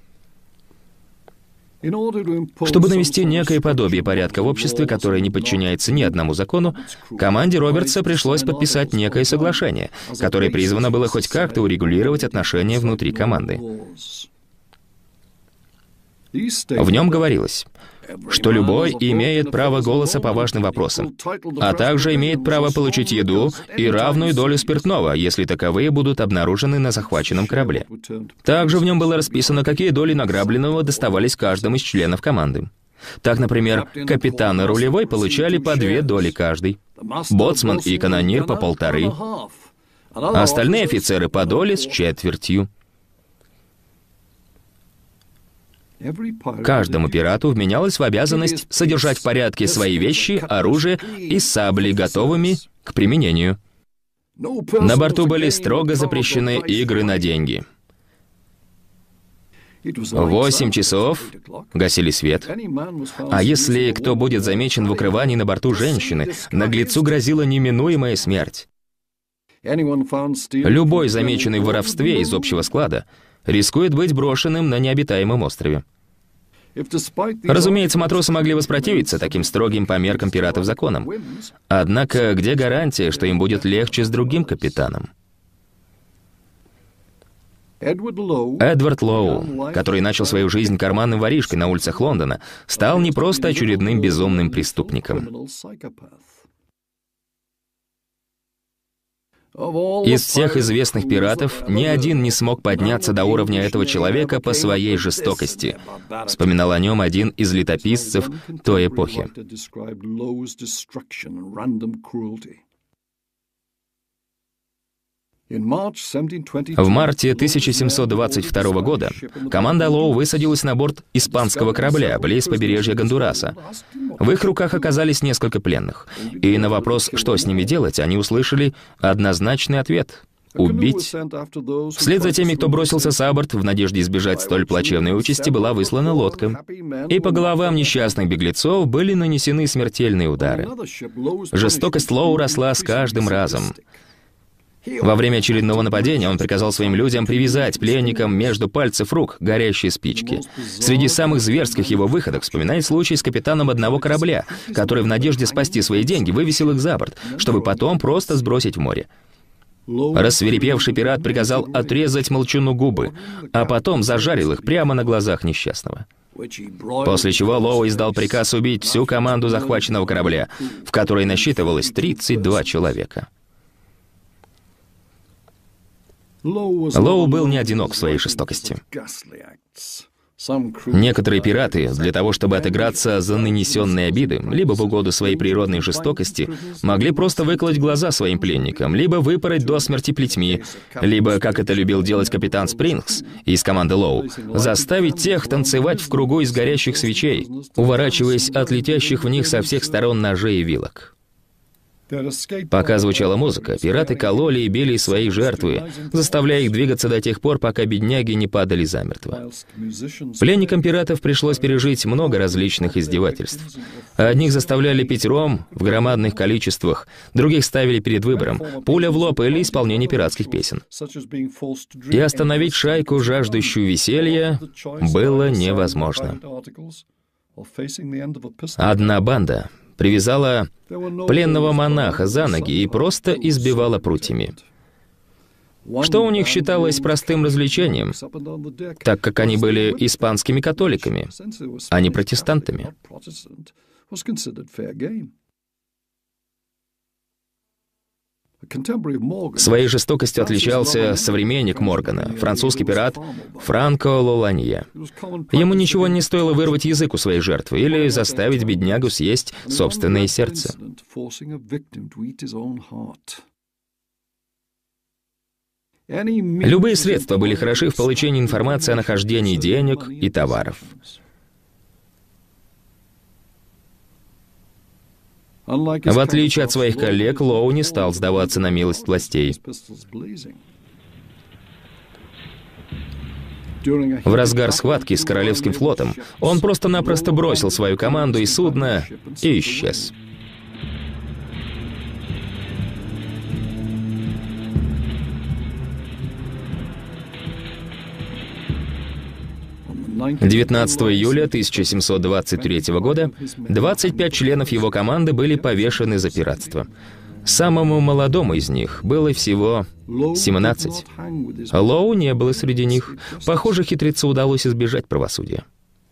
Чтобы навести некое подобие порядка в обществе, которое не подчиняется ни одному закону, команде Робертса пришлось подписать некое соглашение, которое призвано было хоть как-то урегулировать отношения внутри команды. В нем говорилось, что любой имеет право голоса по важным вопросам, а также имеет право получить еду и равную долю спиртного, если таковые будут обнаружены на захваченном корабле. Также в нем было расписано, какие доли награбленного доставались каждому из членов команды. Так, например, капитан и рулевой получали по 2 доли каждый, боцман и канонир по 1,5, а остальные офицеры по доле с 1/4. Каждому пирату вменялось в обязанность содержать в порядке свои вещи, оружие и сабли готовыми к применению. На борту были строго запрещены игры на деньги. В 8 часов гасили свет. А если кто будет замечен в укрывании на борту женщины, наглецу грозила неминуемая смерть. Любой замеченный в воровстве из общего склада рискует быть брошенным на необитаемом острове. Разумеется, матросы могли воспротивиться таким строгим по меркам пиратов законам. Однако, где гарантия, что им будет легче с другим капитаном? Эдвард Лоу, который начал свою жизнь карманным воришкой на улицах Лондона, стал не просто очередным безумным преступником. Из всех известных пиратов ни один не смог подняться до уровня этого человека по своей жестокости, вспоминал о нем один из летописцев той эпохи. В марте 1722 года команда Лоу высадилась на борт испанского корабля близ побережья Гондураса. В их руках оказались несколько пленных, и на вопрос, что с ними делать, они услышали однозначный ответ — убить. Вслед за теми, кто бросился за борт в надежде избежать столь плачевной участи, была выслана лодка, и по головам несчастных беглецов были нанесены смертельные удары. Жестокость Лоу росла с каждым разом. Во время очередного нападения он приказал своим людям привязать пленникам между пальцев рук горящие спички. Среди самых зверских его выходок вспоминает случай с капитаном одного корабля, который в надежде спасти свои деньги вывесил их за борт, чтобы потом просто сбросить в море. Рассвирепевший пират приказал отрезать молчуну губы, а потом зажарил их прямо на глазах несчастного. После чего Лоу издал приказ убить всю команду захваченного корабля, в которой насчитывалось 32 человека. Лоу был не одинок в своей жестокости. Некоторые пираты, для того, чтобы отыграться за нанесенные обиды, либо в угоду своей природной жестокости, могли просто выколоть глаза своим пленникам, либо выпороть до смерти плетьми, либо, как это любил делать капитан Спрингс из команды Лоу, заставить тех танцевать в кругу из горящих свечей, уворачиваясь от летящих в них со всех сторон ножей и вилок. Пока звучала музыка, пираты кололи и били свои жертвы, заставляя их двигаться до тех пор, пока бедняги не падали замертво. Пленникам пиратов пришлось пережить много различных издевательств. Одних заставляли пить ром в громадных количествах, других ставили перед выбором — пуля в лоб или исполнение пиратских песен. И остановить шайку, жаждущую веселья, было невозможно. Одна банда привязала пленного монаха за ноги и просто избивала прутьями. Что у них считалось простым развлечением, так как они были испанскими католиками, а не протестантами. Своей жестокостью отличался современник Моргана, французский пират Франко Лоланье. Ему ничего не стоило вырвать язык у своей жертвы или заставить беднягу съесть собственное сердце. Любые средства были хороши в получении информации о нахождении денег и товаров. В отличие от своих коллег, Лоу не стал сдаваться на милость властей. В разгар схватки с Королевским флотом он просто-напросто бросил свою команду и судно и исчез. — 19 июля 1723 года 25 членов его команды были повешены за пиратство. Самому молодому из них было всего 17. Лоу не было среди них. Похоже, хитрецу удалось избежать правосудия.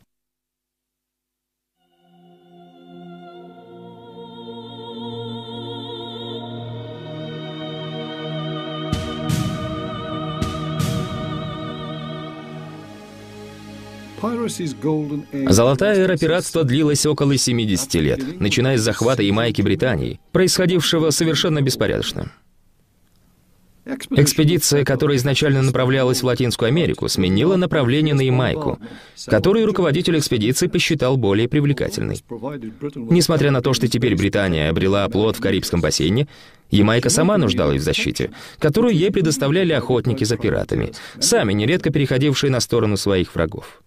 Золотая эра пиратства длилась около 70 лет, начиная с захвата Ямайки Британией, происходившего совершенно беспорядочно. Экспедиция, которая изначально направлялась в Латинскую Америку, сменила направление на Ямайку, которую руководитель экспедиции посчитал более привлекательной. Несмотря на то, что теперь Британия обрела оплот в Карибском бассейне, Ямайка сама нуждалась в защите, которую ей предоставляли охотники за пиратами, сами нередко переходившие на сторону своих врагов.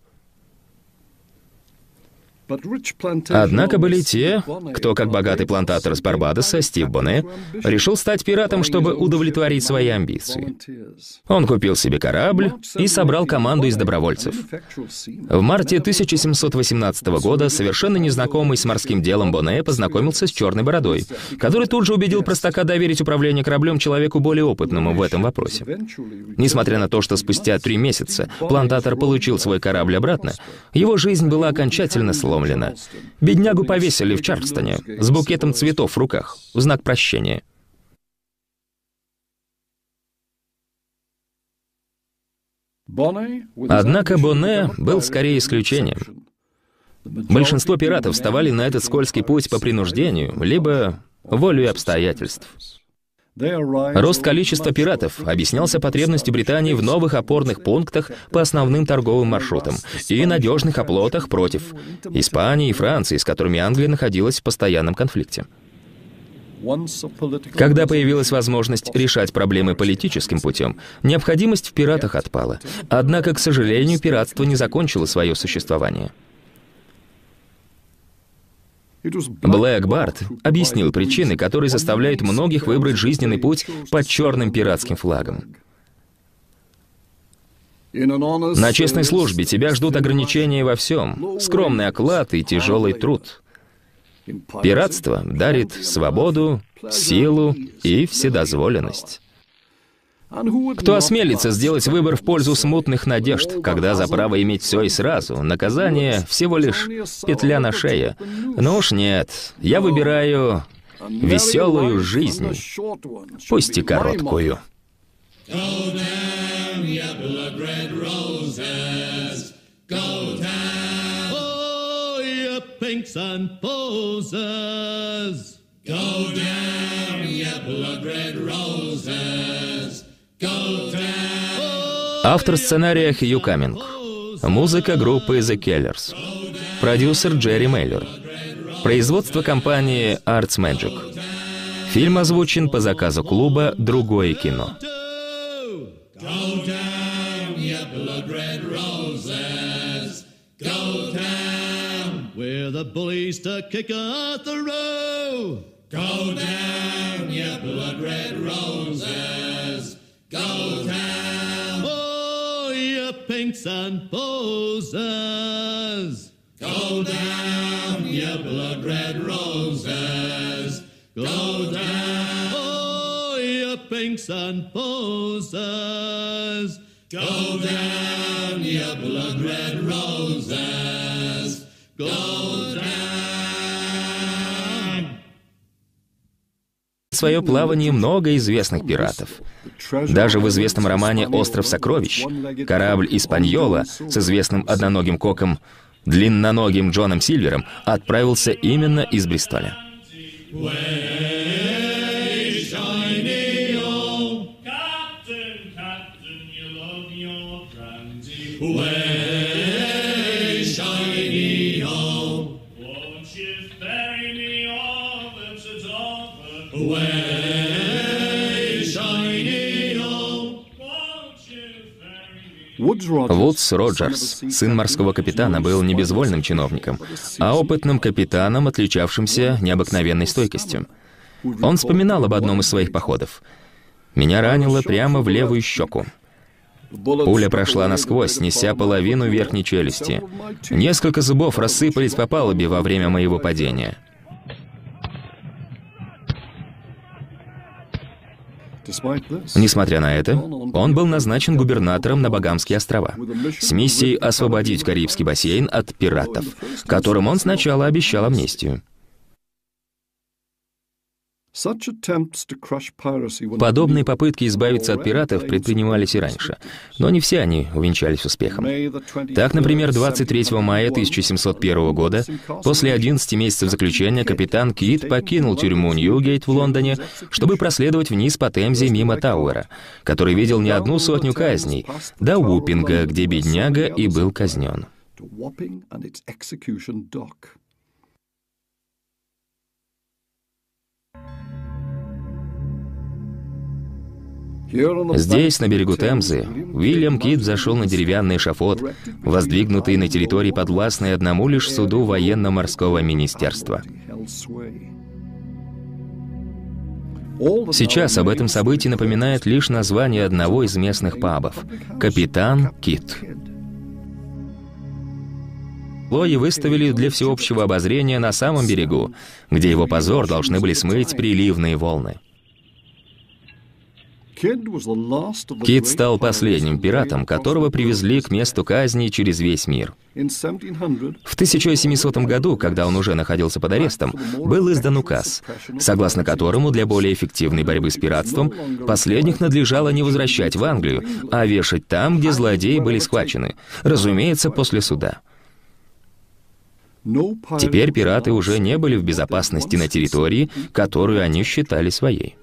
Однако были те, кто, как богатый плантатор с Барбадоса, Стив Боне, решил стать пиратом, чтобы удовлетворить свои амбиции. Он купил себе корабль и собрал команду из добровольцев. В марте 1718 года совершенно незнакомый с морским делом Боне познакомился с Черной Бородой, который тут же убедил простака доверить управление кораблем человеку более опытному в этом вопросе. Несмотря на то, что спустя 3 месяца плантатор получил свой корабль обратно, его жизнь была окончательно сломлена. Беднягу повесили в Чарльстоне с букетом цветов в руках в знак прощения. Однако Боне был скорее исключением. Большинство пиратов вставали на этот скользкий путь по принуждению, либо волей обстоятельств. Рост количества пиратов объяснялся потребностью Британии в новых опорных пунктах по основным торговым маршрутам и надежных оплотах против Испании и Франции, с которыми Англия находилась в постоянном конфликте. Когда появилась возможность решать проблемы политическим путем, необходимость в пиратах отпала. Однако, к сожалению, пиратство не закончило свое существование. Блэк Барт объяснил причины, которые заставляют многих выбрать жизненный путь под черным пиратским флагом. На честной службе тебя ждут ограничения во всем, скромный оклад и тяжелый труд. Пиратство дарит свободу, силу и вседозволенность. Кто осмелится сделать выбор в пользу смутных надежд, когда за право иметь все и сразу, наказание всего лишь петля на шее? Ну уж нет, я выбираю веселую жизнь, пусть и короткую. Автор сценария Хью Каминг. Музыка группы The Killers. Продюсер Джерри Мейлер. Производство компании Arts Magic. Фильм озвучен по заказу клуба «Другое кино». Go down, you blood-red roses. Go down. Oh, you pinks and posies. Go down, you blood-red roses. Go down. Oh, you pinks and posies. Go down, you blood-red roses. Go down. Свое плавание много известных пиратов. Даже в известном романе «Остров сокровищ» корабль «Испаньола» с известным одноногим коком, длинноногим Джоном Сильвером, отправился именно из Бристоля. Вудс Роджерс, сын морского капитана, был не безвольным чиновником, а опытным капитаном, отличавшимся необыкновенной стойкостью. Он вспоминал об одном из своих походов. «Меня ранило прямо в левую щеку. Пуля прошла насквозь, снеся половину верхней челюсти. Несколько зубов рассыпались по палубе во время моего падения». Несмотря на это, он был назначен губернатором на Багамские острова с миссией освободить Карибский бассейн от пиратов, которым он сначала обещал амнистию. Подобные попытки избавиться от пиратов предпринимались и раньше, но не все они увенчались успехом. Так, например, 23 мая 1701 года, после 11 месяцев заключения, капитан Кид покинул тюрьму Ньюгейт в Лондоне, чтобы проследовать вниз по Темзе мимо Тауэра, который видел не одну сотню казней, до Уоппинга, где бедняга и был казнен. Здесь, на берегу Темзы, Уильям Кид взошел на деревянный эшафот, воздвигнутый на территории, подвластной одному лишь суду военно-морского министерства. Сейчас об этом событии напоминает лишь название одного из местных пабов — «Капитан Кид». Лои выставили для всеобщего обозрения на самом берегу, где его позор должны были смыть приливные волны. Кид стал последним пиратом, которого привезли к месту казни через весь мир. В 1700 году, когда он уже находился под арестом, был издан указ, согласно которому для более эффективной борьбы с пиратством последних надлежало не возвращать в Англию, а вешать там, где злодеи были схвачены, разумеется, после суда. Теперь пираты уже не были в безопасности на территории, которую они считали своей.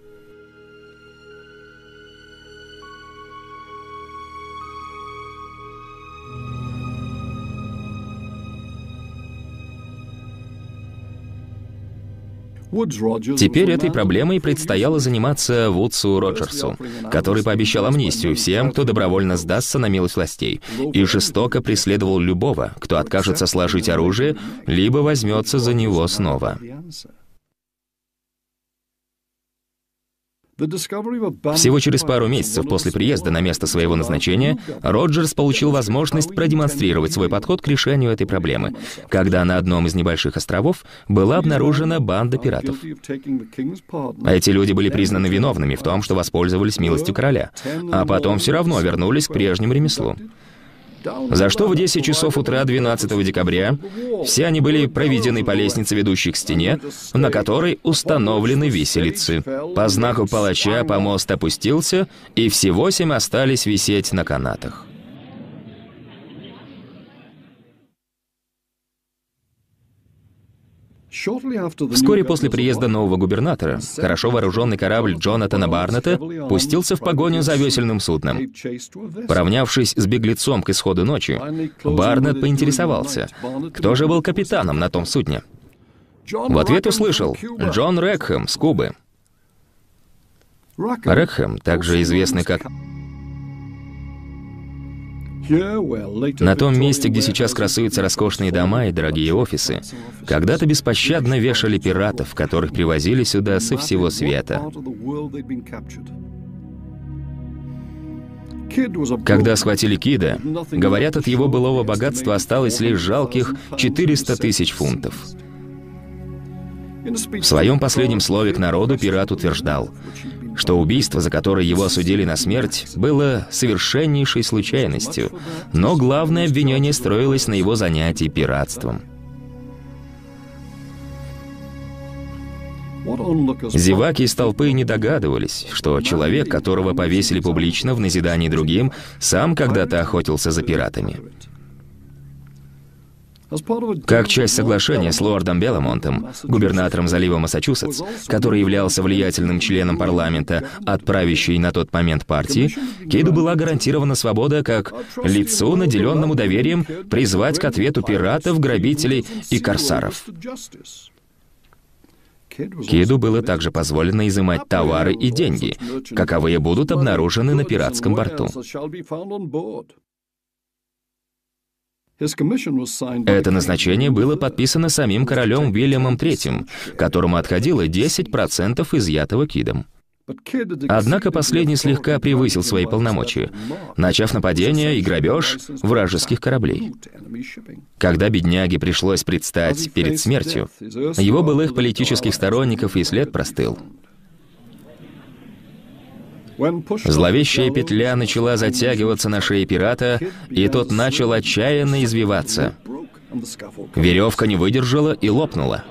Теперь этой проблемой предстояло заниматься Вудсу Роджерсу, который пообещал амнистию всем, кто добровольно сдастся на милость властей, и жестоко преследовал любого, кто откажется сложить оружие, либо возьмется за него снова. Всего через пару месяцев после приезда на место своего назначения Роджерс получил возможность продемонстрировать свой подход к решению этой проблемы, когда на одном из небольших островов была обнаружена банда пиратов. Эти люди были признаны виновными в том, что воспользовались милостью короля, а потом все равно вернулись к прежнему ремеслу. За что в 10 часов утра 12 декабря все они были проведены по лестнице, ведущей к стене, на которой установлены виселицы. По знаку палача помост опустился, и все 8 остались висеть на канатах. Вскоре после приезда нового губернатора, хорошо вооруженный корабль Джонатана Барнетта пустился в погоню за весельным судном. Поравнявшись с беглецом к исходу ночи, Барнетт поинтересовался, кто же был капитаном на том судне. В ответ услышал: «Джон Рекхэм с Кубы». Рекхэм, также известный как... На том месте, где сейчас красуются роскошные дома и дорогие офисы, когда-то беспощадно вешали пиратов, которых привозили сюда со всего света. Когда схватили Кида, говорят, от его былого богатства осталось лишь жалких 400 тысяч фунтов. В своем последнем слове к народу пират утверждал, что убийство, за которое его осудили на смерть, было совершеннейшей случайностью, но главное обвинение строилось на его занятии пиратством. Зеваки из толпы не догадывались, что человек, которого повесили публично в назидании другим, сам когда-то охотился за пиратами. Как часть соглашения с лордом Белламонтом, губернатором залива Массачусетс, который являлся влиятельным членом парламента от правящей на тот момент партии, Киду была гарантирована свобода как лицу, наделенному доверием, призвать к ответу пиратов, грабителей и корсаров. Киду было также позволено изымать товары и деньги, каковые будут обнаружены на пиратском борту. Это назначение было подписано самим королем Уильямом III, которому отходило 10% изъятого Кидом. Однако последний слегка превысил свои полномочия, начав нападение и грабеж вражеских кораблей. Когда бедняге пришлось предстать перед смертью, его былых политических сторонников и след простыл. Зловещая петля начала затягиваться на шее пирата, и тот начал отчаянно извиваться. Веревка не выдержала и лопнула.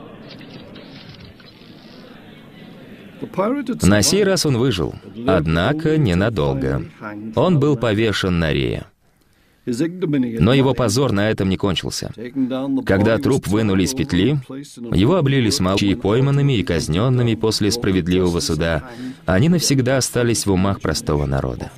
На сей раз он выжил, однако ненадолго. Он был повешен на рее. Но его позор на этом не кончился. Когда труп вынули из петли, его облили смолой, и пойманными и казненными после справедливого суда, они навсегда остались в умах простого народа.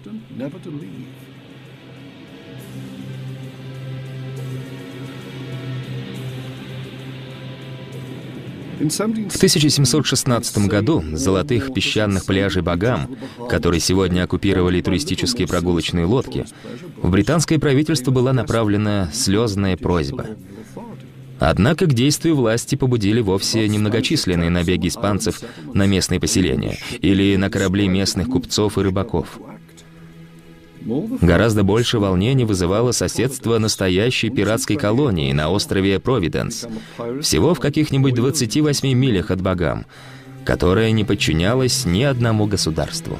В 1716 году с золотых песчаных пляжей Багам, которые сегодня оккупировали туристические прогулочные лодки, в британское правительство была направлена слезная просьба. Однако к действию власти побудили вовсе немногочисленные набеги испанцев на местные поселения или на корабли местных купцов и рыбаков. Гораздо больше волнений вызывало соседство настоящей пиратской колонии на острове Провиденс, всего в каких-нибудь 28 милях от Багам, которая не подчинялась ни одному государству.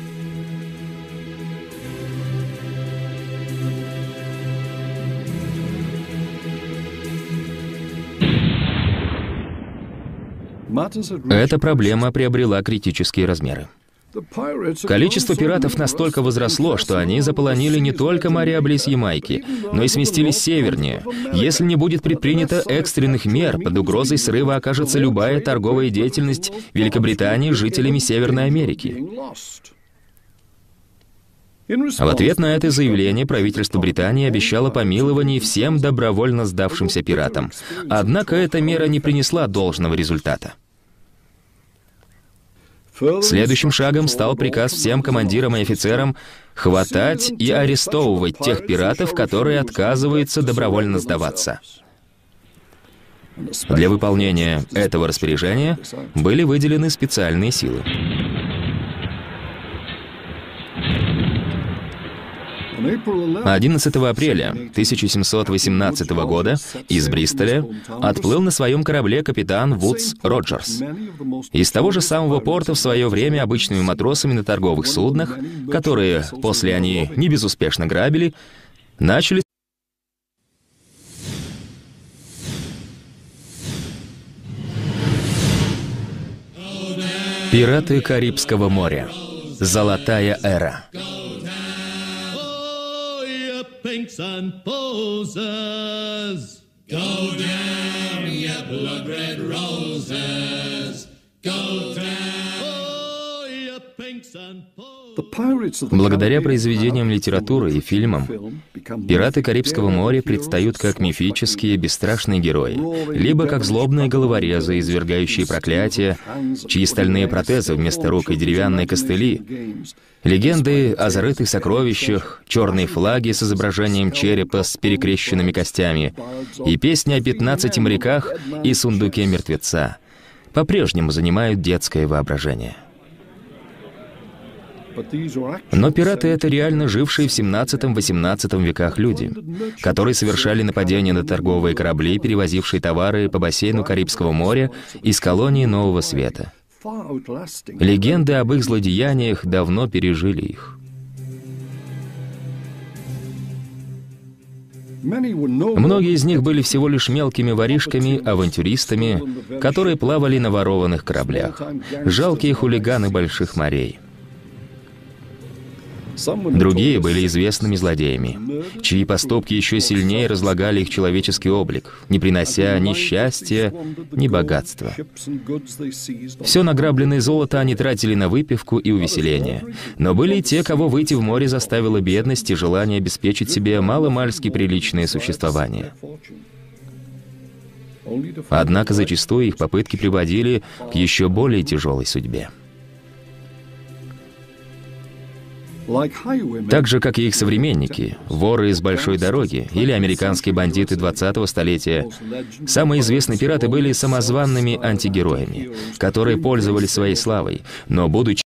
Эта проблема приобрела критические размеры. Количество пиратов настолько возросло, что они заполонили не только моря близ Ямайки, но и сместились севернее. Если не будет предпринято экстренных мер, под угрозой срыва окажется любая торговая деятельность Великобритании жителями Северной Америки. В ответ на это заявление правительство Британии обещало помилование всем добровольно сдавшимся пиратам. Однако эта мера не принесла должного результата. Следующим шагом стал приказ всем командирам и офицерам хватать и арестовывать тех пиратов, которые отказываются добровольно сдаваться. Для выполнения этого распоряжения были выделены специальные силы. 11 апреля 1718 года из Бристоля отплыл на своем корабле капитан Вудс Роджерс. Из того же самого порта в свое время обычными матросами на торговых суднах, которые после они не безуспешно грабили, начали Пираты Карибского моря. Золотая эра. Pinks and posers. Go down, ye blood-red roses. Go down. Oh, ye pinks and posers. Благодаря произведениям литературы и фильмам, пираты Карибского моря предстают как мифические, бесстрашные герои, либо как злобные головорезы, извергающие проклятия, чьи стальные протезы вместо рук и деревянные костыли, легенды о зарытых сокровищах, черные флаги с изображением черепа с перекрещенными костями и песни о 15 моряках и сундуке мертвеца по-прежнему занимают детское воображение. Но пираты — это реально жившие в 17-18 веках люди, которые совершали нападения на торговые корабли, перевозившие товары по бассейну Карибского моря из колонии Нового Света. Легенды об их злодеяниях давно пережили их. Многие из них были всего лишь мелкими воришками, авантюристами, которые плавали на ворованных кораблях, жалкие хулиганы больших морей. Другие были известными злодеями, чьи поступки еще сильнее разлагали их человеческий облик, не принося ни счастья, ни богатства. Все награбленное золото они тратили на выпивку и увеселение. Но были и те, кого выйти в море заставила бедность и желание обеспечить себе мало-мальски приличное существование. Однако зачастую их попытки приводили к еще более тяжелой судьбе. Так же, как и их современники, воры из «Большой дороги» или американские бандиты 20-го столетия, самые известные пираты были самозванными антигероями, которые пользовались своей славой, но, будучи